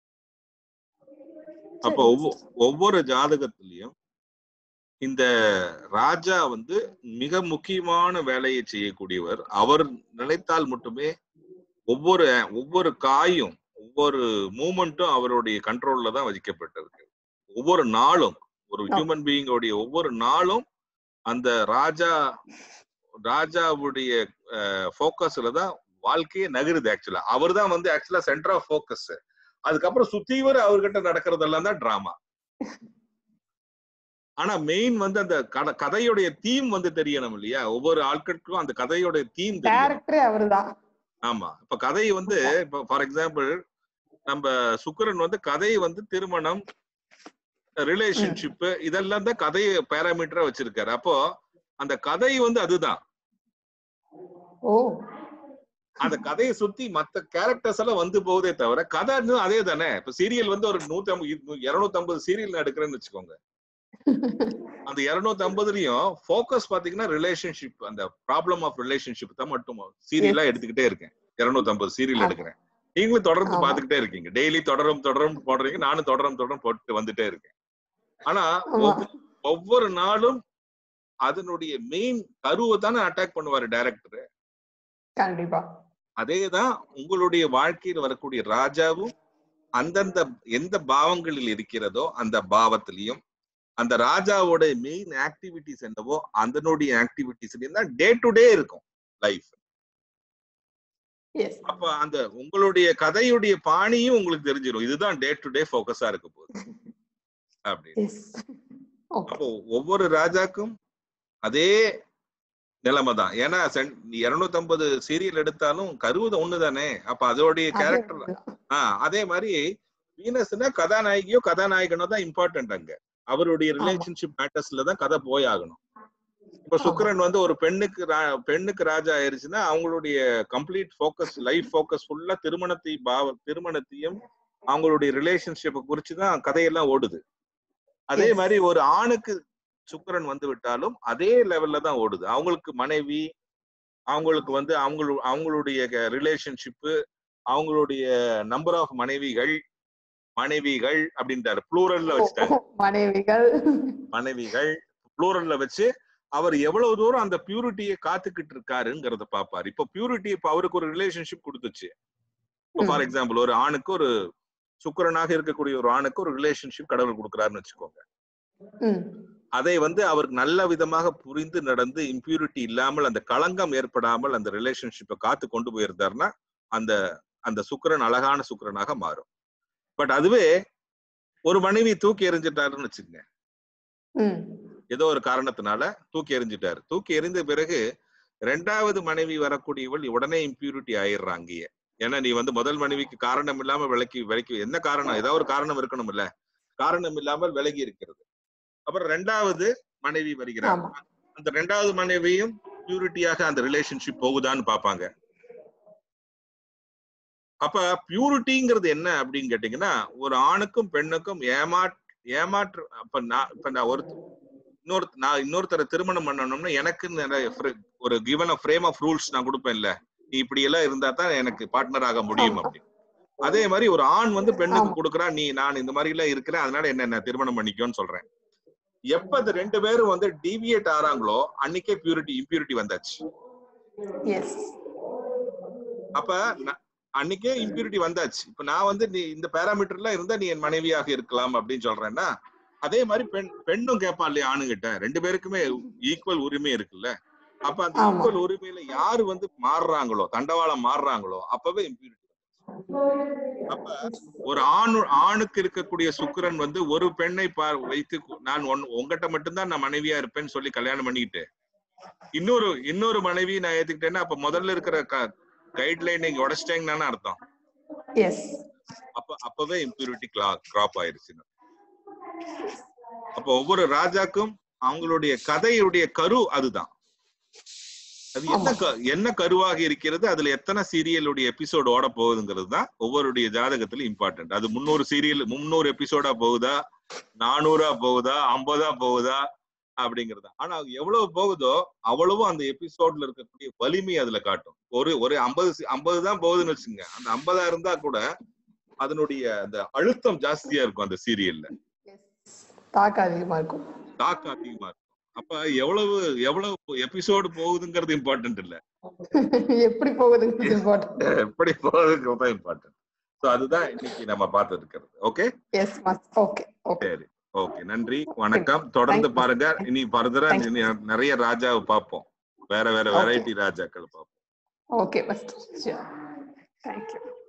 S1: அப்ப ஒவ்வொரு ஜாதகத்திலையும் இந்த ராஜா வந்து மிக முக்கியமான வேலையை செய்யக்கூடியவர். அவர் நினைத்தால் மட்டுமே ஒவ்வொரு ஒவ்வொரு காயும் ஒவ்வொரு மூமெண்ட்டும் அவருடைய கண்ட்ரோல்ல தான் வதிக்கப்பட்டிருக்கு. ஒவ்வொரு நாளும் ஒரு ஹியூமன் பீயிங்கோடைய ஒவ்வொரு நாளும் அந்த ராஜா ராஜாவுடைய போக்கஸ்ல தான் வாழ்க்கையே நகருது. ஆக்சுவலா அவர் தான் வந்து ஆக்சுவலா சென்டர் ஆஃப் போக்கஸ். அதுக்கப்புறம் சுத்திவர் அவர்கிட்ட நடக்கிறதெல்லாம் தான் டிராமா. ஆனா மெயின் வந்து அந்த கதையுடைய தீம் வந்து தெரியணும் இல்லையா? ஒவ்வொரு ஆட்களுக்கும் அந்த கதையோட தீம் தெரியும். ஆமா, இப்ப கதை வந்து இப்ப ஃபார் எக்ஸாம்பிள் நம்ம சுக்கிரன் வந்து கதை வந்து திருமணம், ரிலேஷன்ஷிப் இதெல்லாம் தான் கதையை பேராமீட்டரா வச்சிருக்காரு. அப்போ அந்த கதை வந்து அதுதான். அந்த கதையை சுத்தி மத்த கேரக்டர்ஸ் எல்லாம் வந்து போகுதே தவிர கதை அதே தானே. இப்ப சீரியல் வந்து ஒரு நூத்தி ஐம்பது இருநூத்தி ஐம்பது சீரியல் எடுக்கிறேன்னு வச்சுக்கோங்க. அந்த இருநூத்தி ஐம்பதுலயும் போக்கஸ் பாத்தீங்கன்னா ரிலேஷன்ஷிப், அந்த ப்ராப்ளம் ஆஃப் ரிலேஷன்ஷிப் தான் மட்டும் சீரியலா எடுத்துக்கிட்டே இருக்கேன். இருநூத்தி ஐம்பது சீரியல் எடுக்கிறேன். நீங்களும் தொடர்ந்து பாத்துக்கிட்டே இருக்கீங்க. டெய்லி தொடரும் தொடரும் போடுறீங்க, நானும் தொடரும் தொடரும் போட்டு வந்துட்டே இருக்கேன். ஆனா ஒவ்வொரு நாளும் அதனுடைய மெயின் கருவை தானே அட்டாக் பண்ணுவாரு டைரக்டர்.
S2: கண்டிப்பா
S1: அதேதான் உங்களுடைய வாழ்க்கையில் வரக்கூடிய ராஜாவும் அந்தந்த எந்த பாவங்களில் இருக்கிறதோ அந்த பாவத்திலையும் அந்த ராஜாவோட மெயின் ஆக்டிவிட்டிஸ் என்னவோ அதனுடைய ஆக்டிவிட்டிஸ் டே டு டே இருக்கும் லைஃப். அப்ப அந்த உங்களுடைய கதையுடைய பாணியும் உங்களுக்கு தெரிஞ்சிடும். இதுதான் டே டு டே போக்கஸா இருக்க போகுது அப்படின்னு. அப்போ ஒவ்வொரு ராஜாக்கும் அதே நிலைமை தான். ஏன்னா இருநூத்தி ஐம்பது சீரியல் எடுத்தாலும் கருவுத ஒண்ணுதானே. அப்ப அதோடைய கேரக்டர் ஆஹ் அதே மாதிரி வீனஸ்னா கதாநாயகியோ கதாநாயகனோ தான் இம்பார்ட்டன்ட். அங்க அவருடைய ரிலேஷன்ஷிப் மேட்டர்ஸ்ல தான் கதை போய் ஆகணும். இப்ப சுக்கிரன் வந்து ஒரு பெண்ணுக்கு பெண்ணுக்கு ராஜா ஆயிருச்சுன்னா அவங்களுடைய கம்ப்ளீட் போக்கஸ் லைஃப் போக்கஸ் ஃபுல்லா திருமணத்தை பாவ திருமணத்தையும் அவங்களுடைய ரிலேஷன்ஷிப்பை குறிச்சுதான் கதையெல்லாம் ஓடுது. அதே மாதிரி ஒரு ஆணுக்கு சுக்கிரன் வந்து விட்டாலும் அதே லெவல்ல தான் ஓடுது. அவங்களுக்கு மனைவி, அவங்களுக்கு வந்து அவங்க அவங்களுடைய ரிலேஷன்ஷிப்பு, அவங்களுடைய நம்பர் ஆஃப் மனைவிகள் மனைவிகள் அப்படின்றாரு. ப்ளூரல்ல வச்சுட்டாங்க.
S2: மனைவிகள்
S1: மனைவிகள் ப்ளூரல்ல வச்சு அவர் எவ்வளவு தூரம் அந்த பியூரிட்டியை காத்துக்கிட்டு இருக்காருங்கிறத பாப்பாரு. இப்ப பியூரிட்டி இப்ப அவருக்கு ஒரு ரிலேஷன்ஷிப் கொடுத்துச்சு. இப்போ ஃபார் எக்ஸாம்பிள் ஒரு ஆணுக்கு ஒரு சுக்கிரனாக இருக்கக்கூடிய ஒரு ஆணுக்கு ஒரு ரிலேஷன்ஷிப் கடவுள் கொடுக்குறாருன்னு வச்சுக்கோங்க. அதை வந்து அவருக்கு நல்ல விதமாக புரிந்து நடந்து இம்பியூரிட்டி இல்லாமல் அந்த களங்கம் ஏற்படாமல் அந்த ரிலேஷன்ஷிப்பை காத்து கொண்டு போயிருந்தாருன்னா அந்த அந்த சுக்கிரன் அழகான சுக்கிரனாக மாறும். பட் அதுவே ஒரு மனைவி தூக்கி எறிஞ்சிட்டாருன்னு வச்சுக்கோங்க. ஏதோ ஒரு காரணத்தினால தூக்கி எறிஞ்சிட்டாரு. தூக்கி எறிந்த பிறகு ரெண்டாவது மனைவி வரக்கூடியவள் உடனே இம்பியூரிட்டி ஆயிடுறாங்க அங்கேயே. ஏன்னா நீ வந்து முதல் மனைவிக்கு காரணம் இல்லாம விலக்கி விலக்கி என்ன காரணம், ஏதாவது ஒரு காரணம் இருக்கணும் இல்ல, காரணம் இல்லாமல் விலகி இருக்கிறது. அப்புறம் ரெண்டாவது மனைவி வருகிறார். அந்த ரெண்டாவது மனைவியும் பியூரிட்டியாக அந்த ரிலேஷன்ஷிப் போகுதான்னு பாப்பாங்க. அப்ப பியூரிட்டிங்கிறது என்ன அப்படின்னு கேட்டீங்கன்னா ஒரு ஆணுக்கும் பெண்ணுக்கும் ஏமாற்று ஏமாற்று அப்ப நான் இப்ப நான் ஒரு இன்னொரு நான் இன்னொருத்தரை திருமணம் பண்ணணும்னா எனக்கு ஒரு கிவன் ஃப்ரேம் ஆஃப் ரூல்ஸ் நான் கொடுப்பேன் இல்ல, நீ இப்படி எல்லாம் இருந்தா தான் எனக்கு பார்ட்னர் ஆக முடியும் அப்படின்னு. அதே மாதிரி ஒரு ஆண் வந்து பெண்ணுக்கு கொடுக்குறான், நீ நான் இந்த மாதிரி எல்லாம் இருக்கிறேன் அதனால என்ன திருமணம் பண்ணிக்கோன்னு சொல்றேன். எப்ப இந்த ரெண்டு பேரும் வந்து டிவியேட் ஆறாங்களோ அன்னைக்கே பியூரிட்டி இம்பியூரிட்டி வந்தாச்சு. அப்ப அன்னைக்கே இம்பியூரிட்டி வந்தாச்சு. இப்ப நான் வந்து நீ இந்த பேராமீட்டர்ல இருந்தா நீ என் மனைவியாக இருக்கலாம் அப்படின்னு சொல்றேன்னா அதே மாதிரி பெண் பெண்ணும் கேட்பான் இல்லையா ஆணுகிட்ட. ரெண்டு பேருக்குமே ஈக்குவல் உரிமை இருக்குல்ல. அப்ப அந்த ஈக்குவல் உரிமையில யாரு வந்து மாறுறாங்களோ தண்டவாளம் மாறுறாங்களோ அப்பவே இம்பியூரிட்டி. அப்ப ஒரு ஆணு ஆணுக்கு இருக்கக்கூடிய சுக்கிரன் வந்து ஒரு பெண்ணை வைத்து நான் உங்ககிட்ட மட்டும்தான் நான் மனைவியா இருப்பேன்னு சொல்லி கல்யாணம் பண்ணிக்கிட்டு இன்னொரு இன்னொரு மனைவி நான் ஏத்துக்கிட்டேன்னா அப்ப முதல்ல இருக்கிற கைட்லைன் நீங்க உடைச்சிட்டீங்கன்னு அர்த்தம். அப்ப அப்பவே இம்பியூரிட்டி கிராப் ஆயிருச்சு. அப்ப ஒவ்வொரு ராஜாக்கும் அவங்களுடைய கதையுடைய கரு அதுதான். அது என்ன என்ன கருவாக இருக்கிறது, அதுல எத்தனை சீரியலுடைய எபிசோடு ஓட போகுதுங்கிறது தான் ஒவ்வொருடைய ஜாதகத்துல இம்பார்ட்டன்ட். அது முன்னூறு சீரியல் முன்னூறு எபிசோடா போகுதா, நானூறா போகுதா, ஐம்பதா போகுதா அப்படிங்கிறது. ஆனா எவ்வளவு போகுதோ அவ்வளவும் அந்த எபிசோட்ல இருக்கக்கூடிய வலிமை அதுல காட்டும். ஒரு ஒரு ஐம்பது ஐம்பது தான் போகுதுன்னு வச்சுங்க, அந்த ஐம்பதா இருந்தா கூட அதனுடைய அந்த அழுத்தம் ஜாஸ்தியா இருக்கும் அந்த சீரியல்ல,
S2: தாக்கம் அதிகமா இருக்கும்
S1: தாக்கம் அதிகமா இருக்கும். அப்ப எவ்வளவு எவ்வளவு எபிசோடு போகுதுங்கிறது இம்பார்ட்டன்ட் இல்ல,
S2: எப்படி போகுதுங்கிறது இம்பார்ட்டன்ட்.
S1: எப்படி போகுதுங்கிறது இம்பார்ட்டன்ட். சோ அதுதான் இன்னைக்கு நம்ம பார்த்து இருக்கிறது. Okay,
S2: yes master. Okay okay
S1: சரி, ஓகே, நன்றி, வணக்கம். தொடர்ந்து பாருங்க. இனி ஃபர்தரா நிறைய ராஜாவை பார்ப்போம், வேற வேற வெரைட்டி ராஜாக்கள் பார்ப்போம்.
S2: Okay master, thank you.